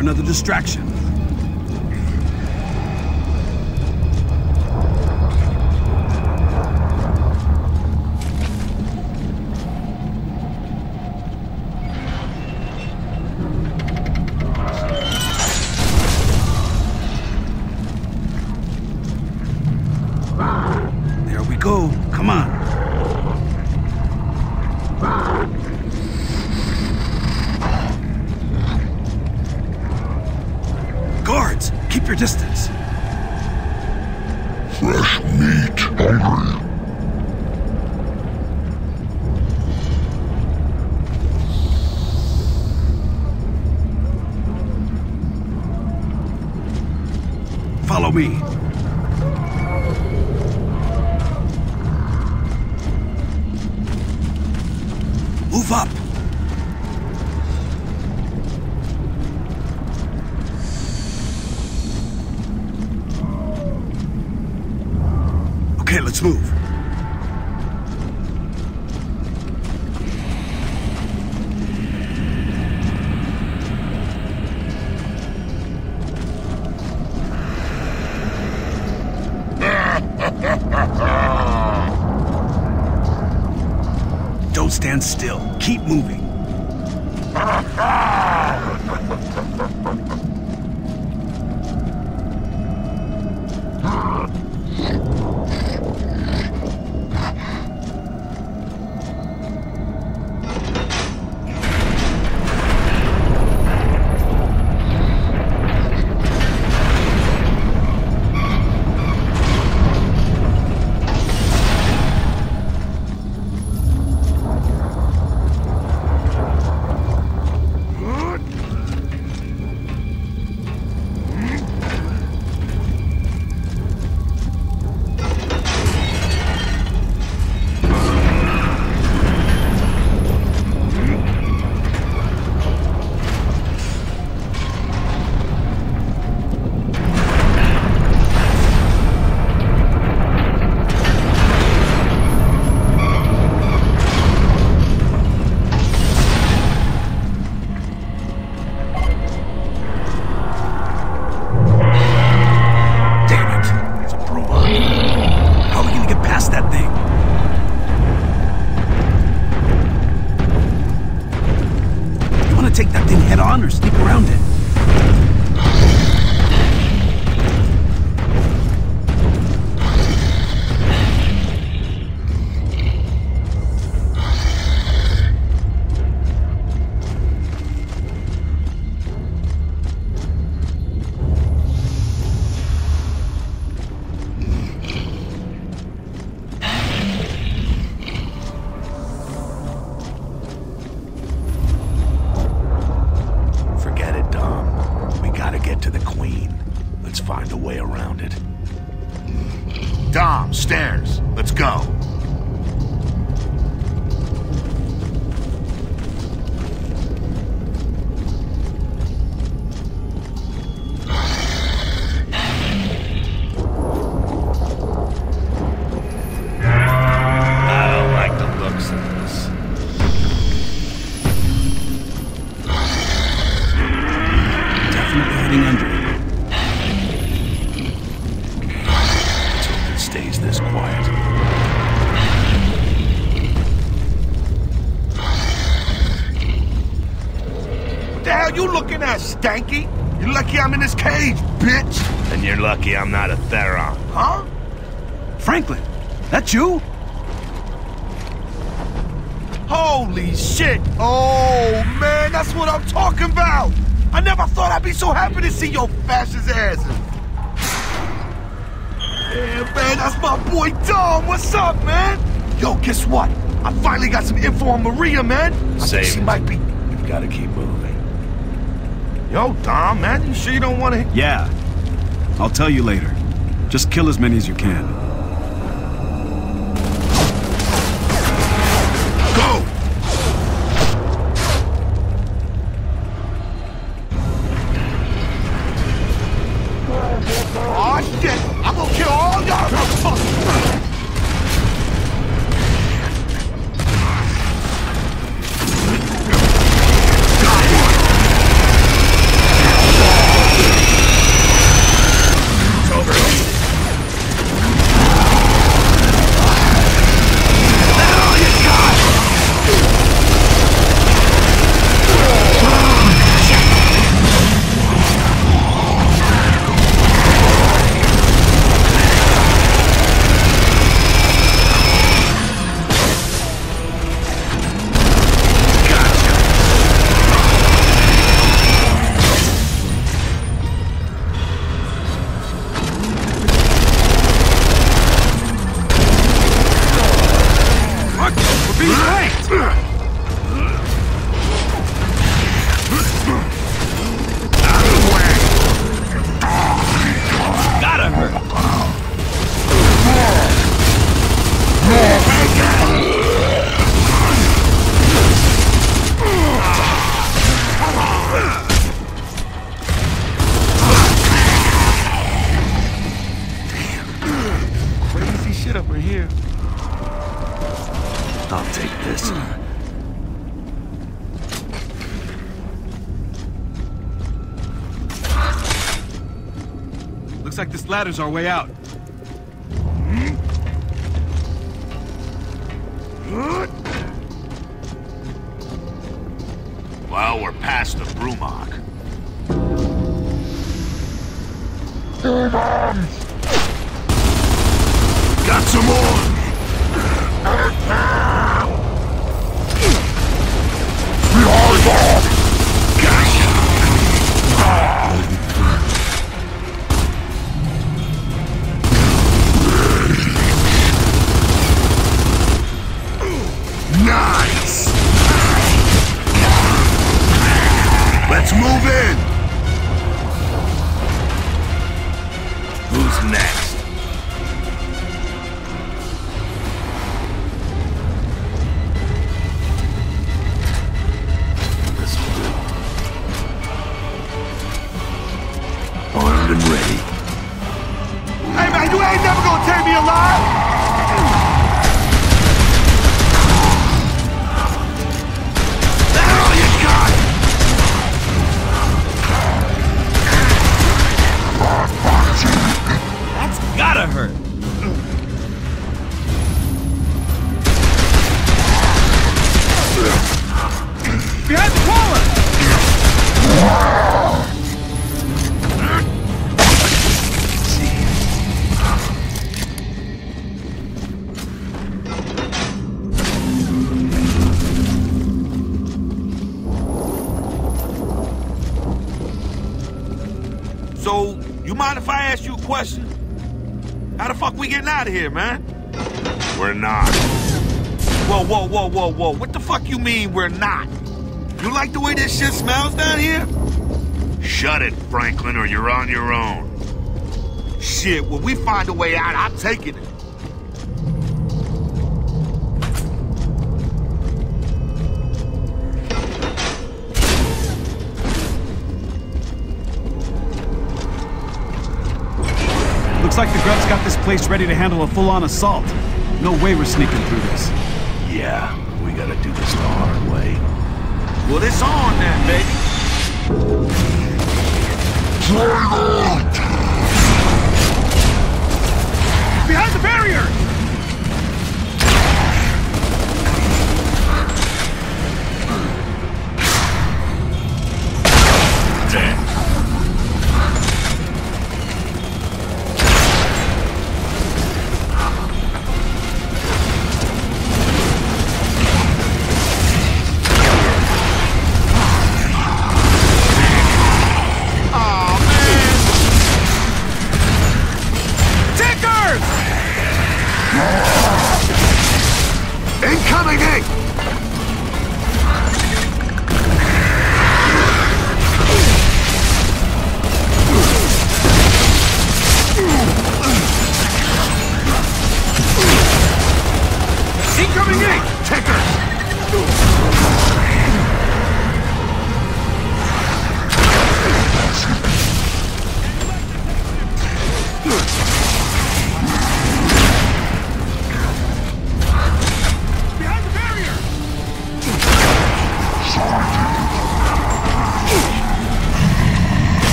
another distraction. There we go. Come on. Guards, keep your distance. Fresh meat, hungry. Follow me. Move up. Okay, let's move. Don't stand still. Keep moving. Take that thing head on or sneak around it? Find a way around it. Dom, stairs. Let's go. I don't like the looks of this. Definitely heading under it. Stays this quiet. What the hell you looking at, Stanky? You're lucky I'm in this cage, bitch! And you're lucky I'm not a Theron. Huh? Franklin, that you? Holy shit! Oh, man, that's what I'm talking about! I never thought I'd be so happy to see your fascist asses. Yeah, man, that's my boy Dom. What's up, man? Yo, guess what? I finally got some info on Maria, man. I Save think she it. might be... We've got to keep moving. Yo, Dom, man, you sure you don't want to... Yeah. I'll tell you later. Just kill as many as you can. Go! Oh, shit! I'm gonna kill all y'all motherfuckers! Got one! like this ladder's our way out. Well, we're past the Brumach. Got some more! Behind us! Nice! Let's move in! Who's next? This will. Armed and ready. Hey man, you ain't never gonna take me alive! Gotta hurt. Behind the wallet! So, you mind if I ask you a question? How the fuck we getting out of here, man? We're not. Whoa, whoa, whoa, whoa, whoa. What the fuck you mean we're not? You like the way this shit smells down here? Shut it, Franklin, or you're on your own. Shit, when we find a way out, I'm taking it. Looks like the Grubs got this place ready to handle a full-on assault. No way we're sneaking through this. Yeah, we gotta do this the hard way. Well, it's on then, baby. Behind the barrier! Damn. Incoming ink! Incoming ink! Tickers!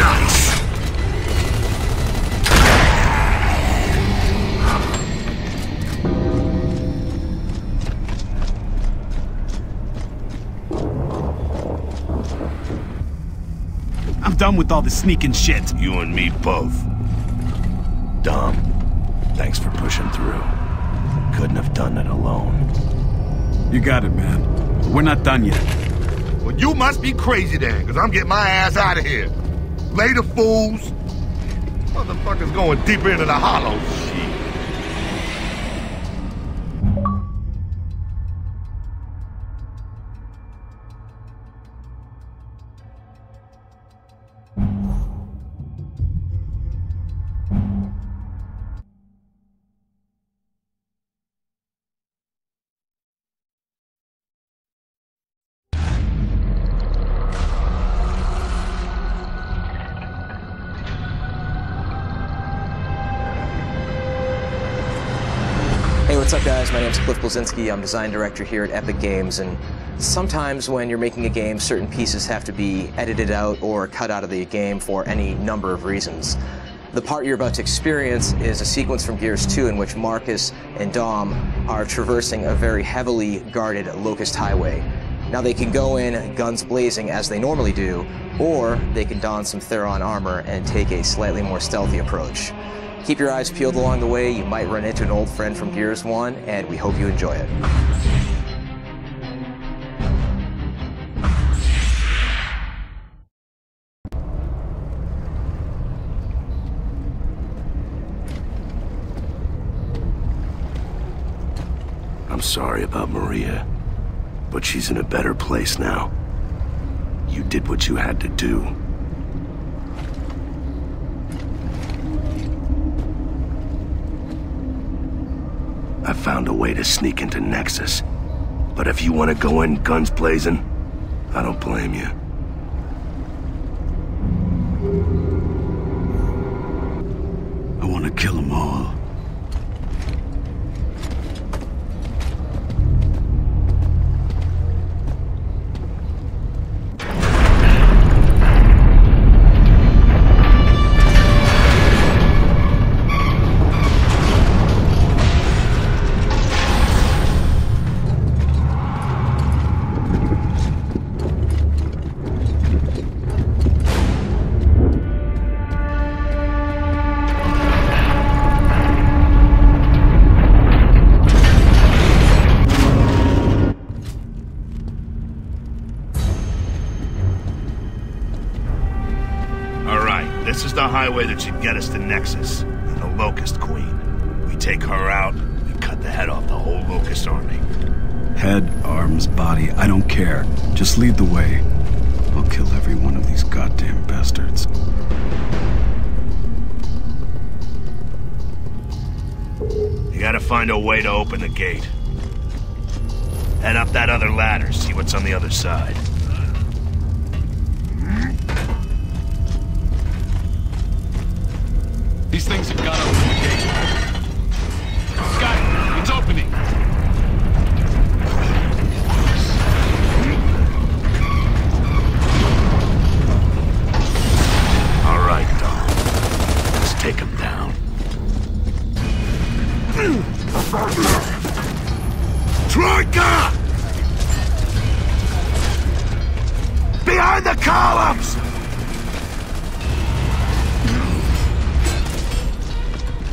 Nice. I'm done with all the sneaking shit. You and me both. Dom, thanks for pushing through. Couldn't have done it alone. You got it, man. But we're not done yet. Well, you must be crazy then, because I'm getting my ass out of here. Later, fools. Motherfuckers going deeper into the hollow. Shit. Hey, what's up guys? My name's Cliff Blazinski. I'm design director here at Epic Games, and sometimes when you're making a game, certain pieces have to be edited out or cut out of the game for any number of reasons. The part you're about to experience is a sequence from Gears two in which Marcus and Dom are traversing a very heavily guarded Locust highway. Now they can go in guns blazing as they normally do, or they can don some Theron armor and take a slightly more stealthy approach. Keep your eyes peeled along the way. You might run into an old friend from Gears one, and we hope you enjoy it. I'm sorry about Maria, but she's in a better place now. You did what you had to do. I found a way to sneak into Nexus. But if you want to go in guns blazing, I don't blame you. I want to kill them all. This is the highway that should get us to Nexus and the Locust Queen. We take her out and cut the head off the whole Locust army. Head, arms, body, I don't care. Just lead the way. I'll kill every one of these goddamn bastards. You gotta find a way to open the gate. Head up that other ladder, see what's on the other side. These things have got open the gate. Scott, it's opening. All right, Dom. Let's take him down. Troika! Behind the columns!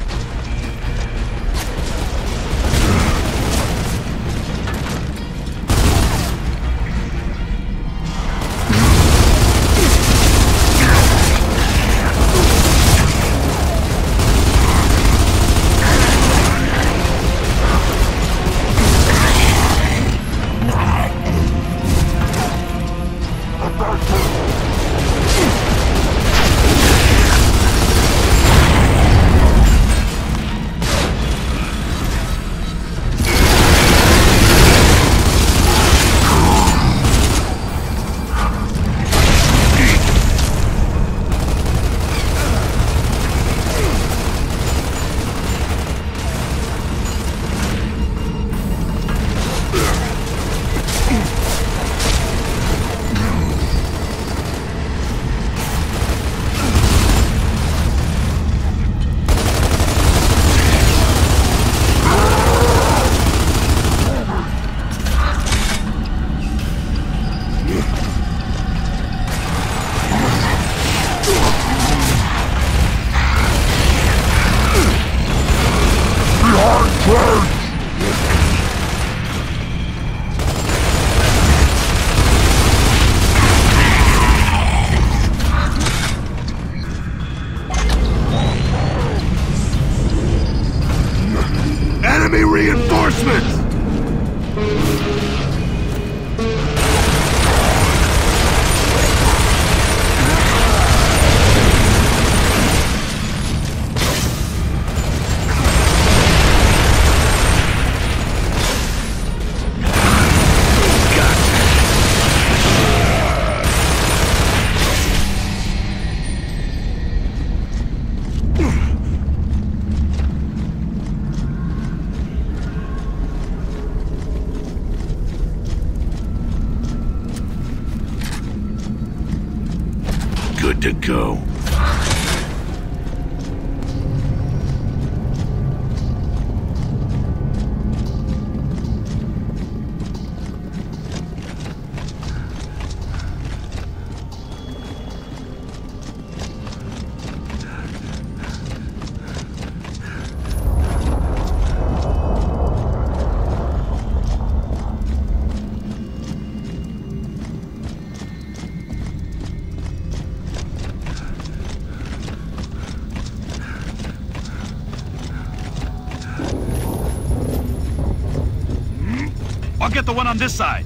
reinforcements! Good to go. I'll get the one on this side.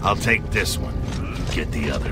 I'll take this one. Get the other.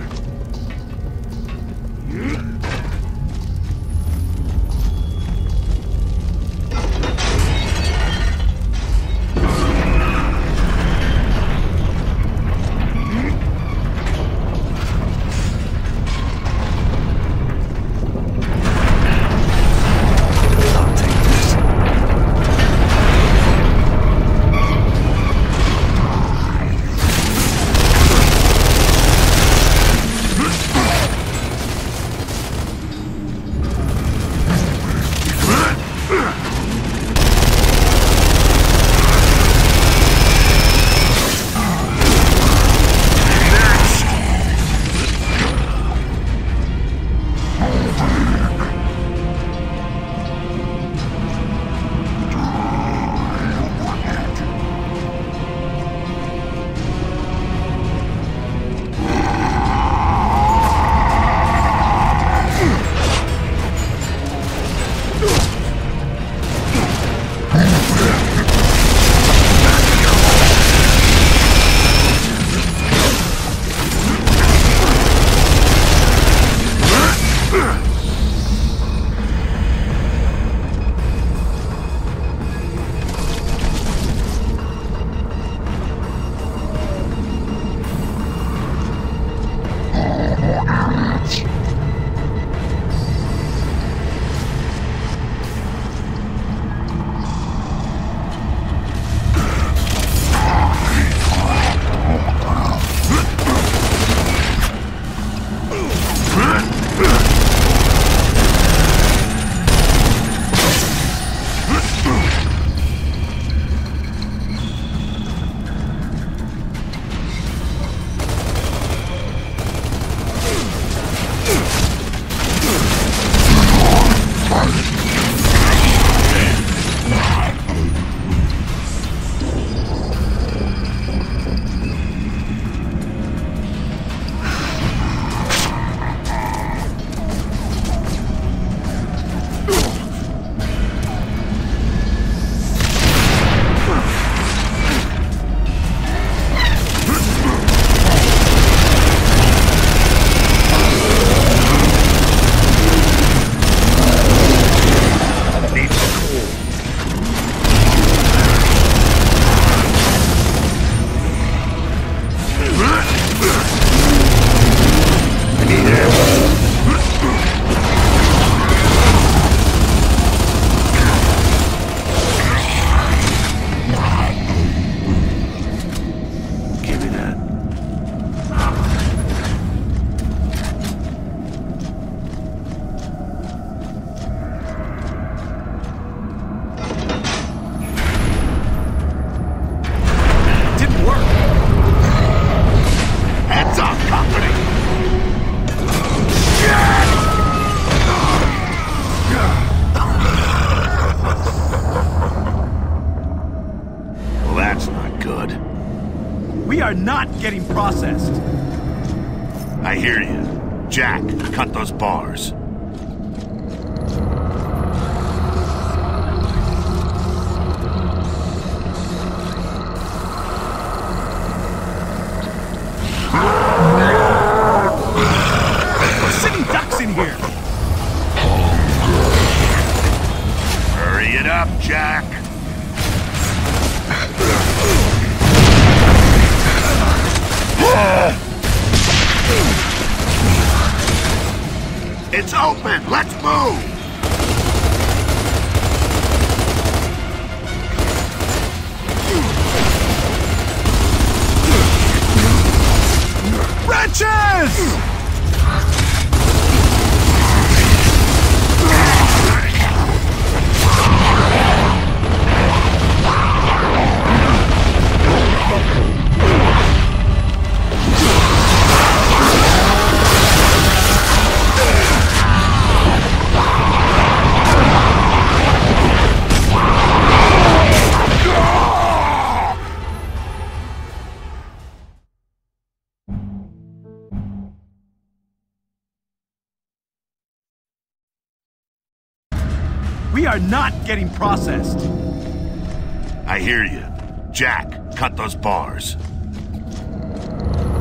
Getting processed. I hear you. Jack, cut those bars. We're sitting ducks in here. Hurry it up, Jack. It's open! Let's move! Wretches! We are not getting processed. I hear you. Jack, cut those bars.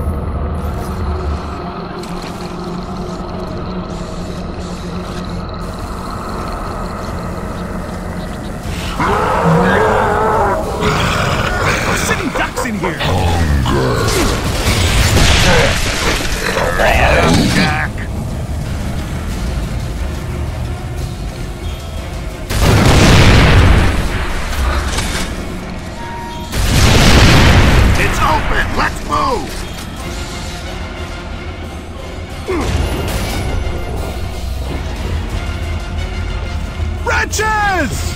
Jack. It's open. Let's move. Wretches!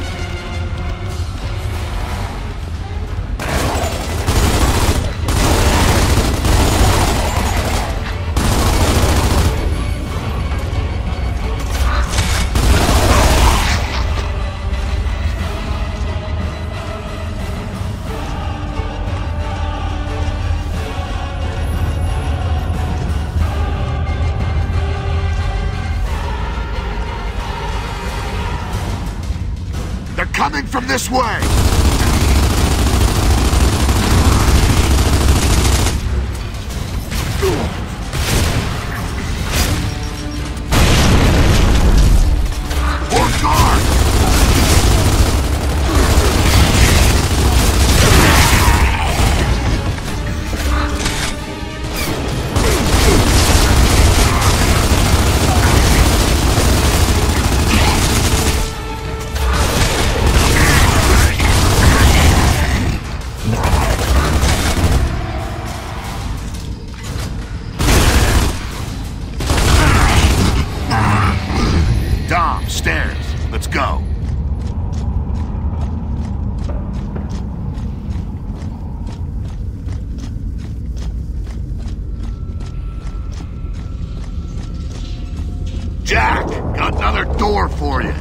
Coming from this way! Or guard! Let's go. Jack, got another door for you.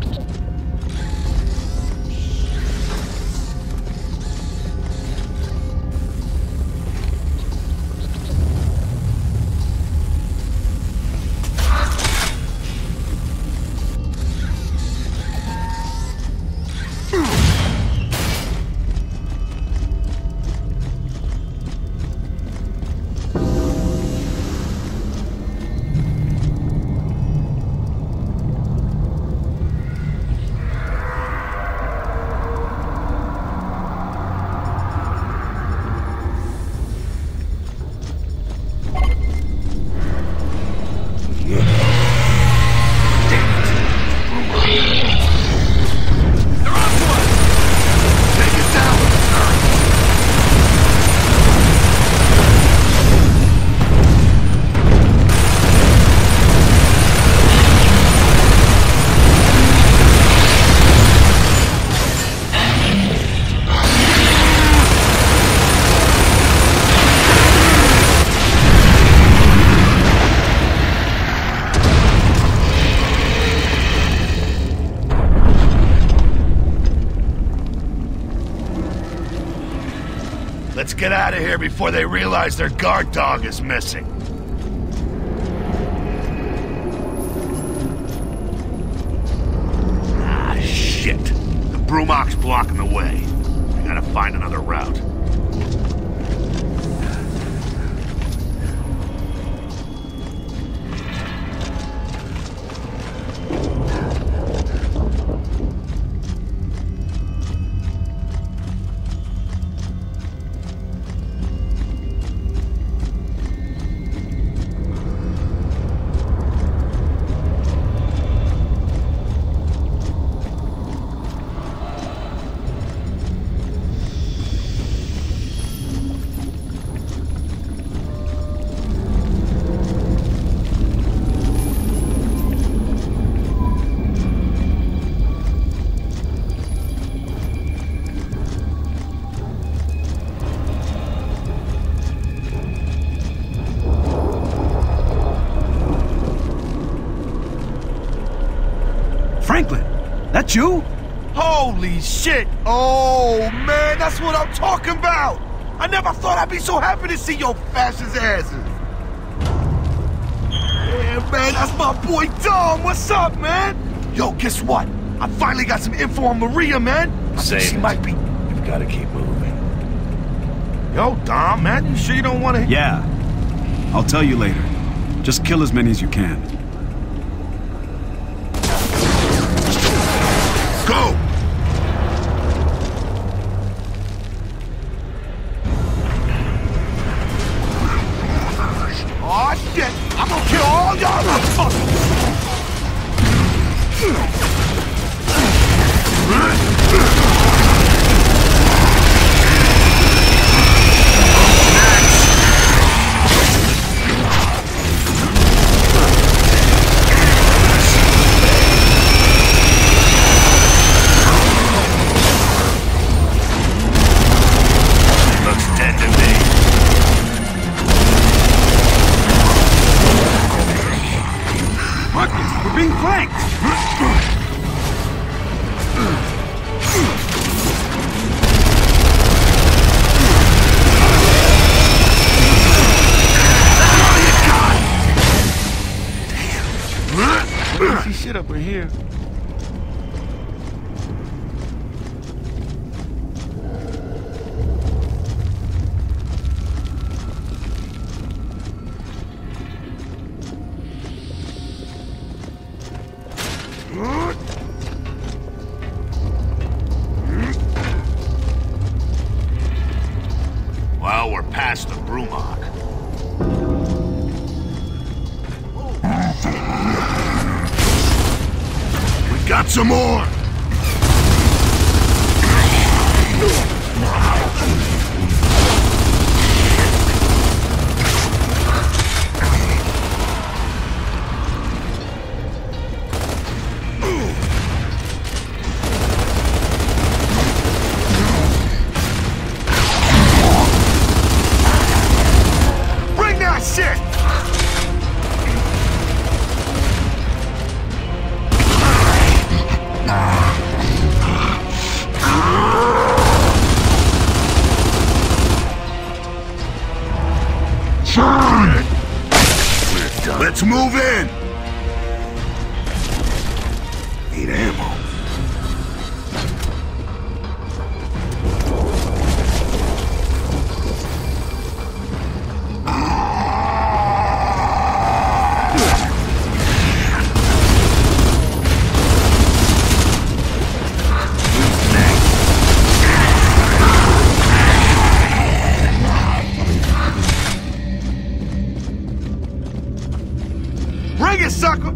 Let's get out of here before they realize their guard dog is missing. Ah, shit. The Brumok's blocking the way. I gotta find another route. Franklin, that you? Holy shit! Oh, man, that's what I'm talking about! I never thought I'd be so happy to see your fascist asses! Yeah, man, that's my boy Dom! What's up, man? Yo, guess what? I finally got some info on Maria, man! I think she might be... We've gotta keep moving. Yo, Dom, man, you sure you don't want to... Yeah. I'll tell you later. Just kill as many as you can. Go! Wait! Damn. See shit up in here. Well, we're past the Brumach. We got some more! Bring that shit! Let's move in! Need ammo. Bring it, sucker!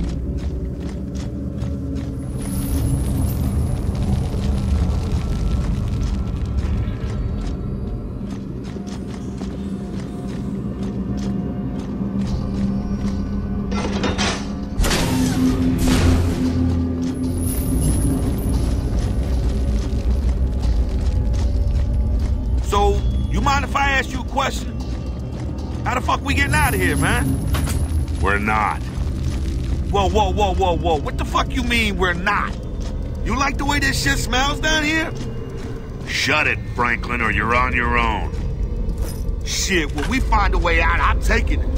So, you mind if I ask you a question? How the fuck we getting out of here, man? We're not. Whoa, whoa, whoa, whoa, whoa. What the fuck you mean we're not? You like the way this shit smells down here? Shut it, Franklin, or you're on your own. Shit, when we find a way out, I'm taking it.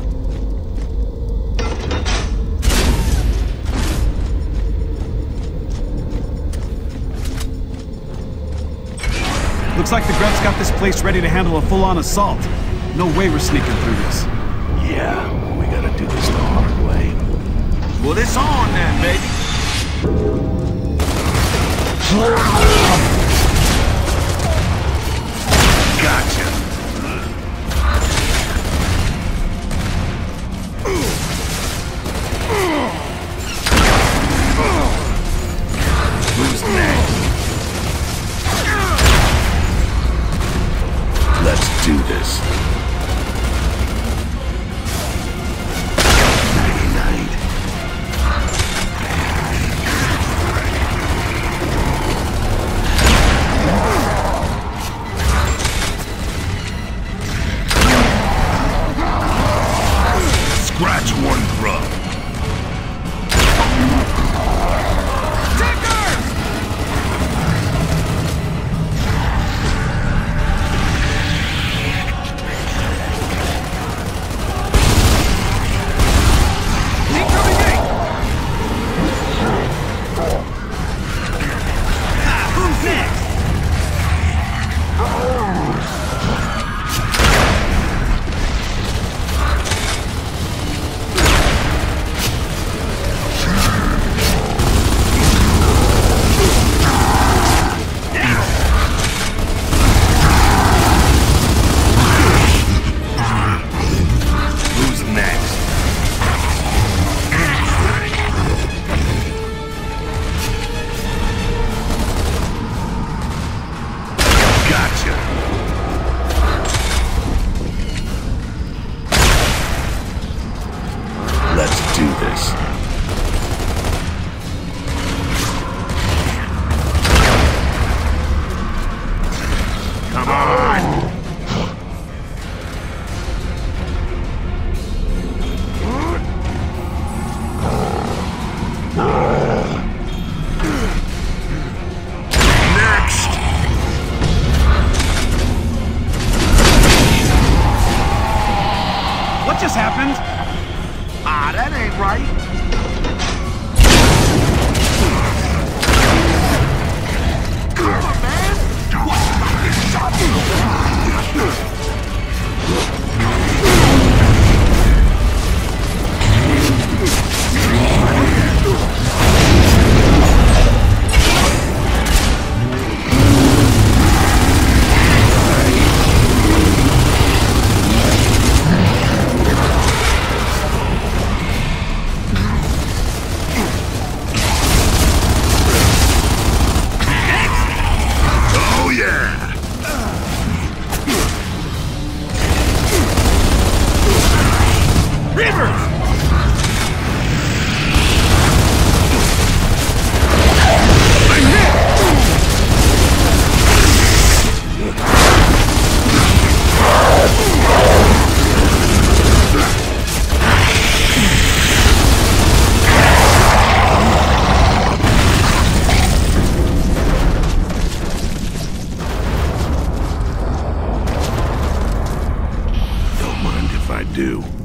Looks like the Grub's got this place ready to handle a full-on assault. No way we're sneaking through this. Yeah, we gotta do this the hard way. Well, it's on then, baby. Gotcha. Who's next? Let's do this. Scratch one grub. Let's do this. Come on! happened? Ah, that ain't right. Come on, man! What? Shot you! Do.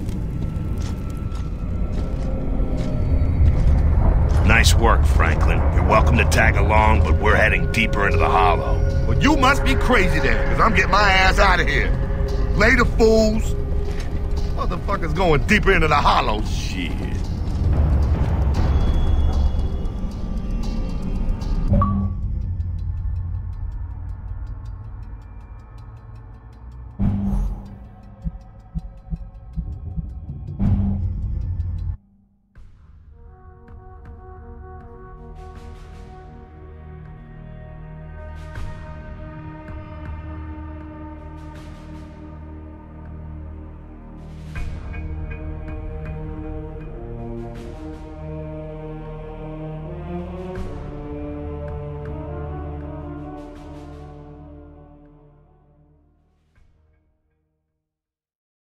Nice work, Franklin. You're welcome to tag along, but we're heading deeper into the hollow. Well, you must be crazy then, because I'm getting my ass out of here. Later, fools. Motherfuckers going deeper into the hollow. Shit.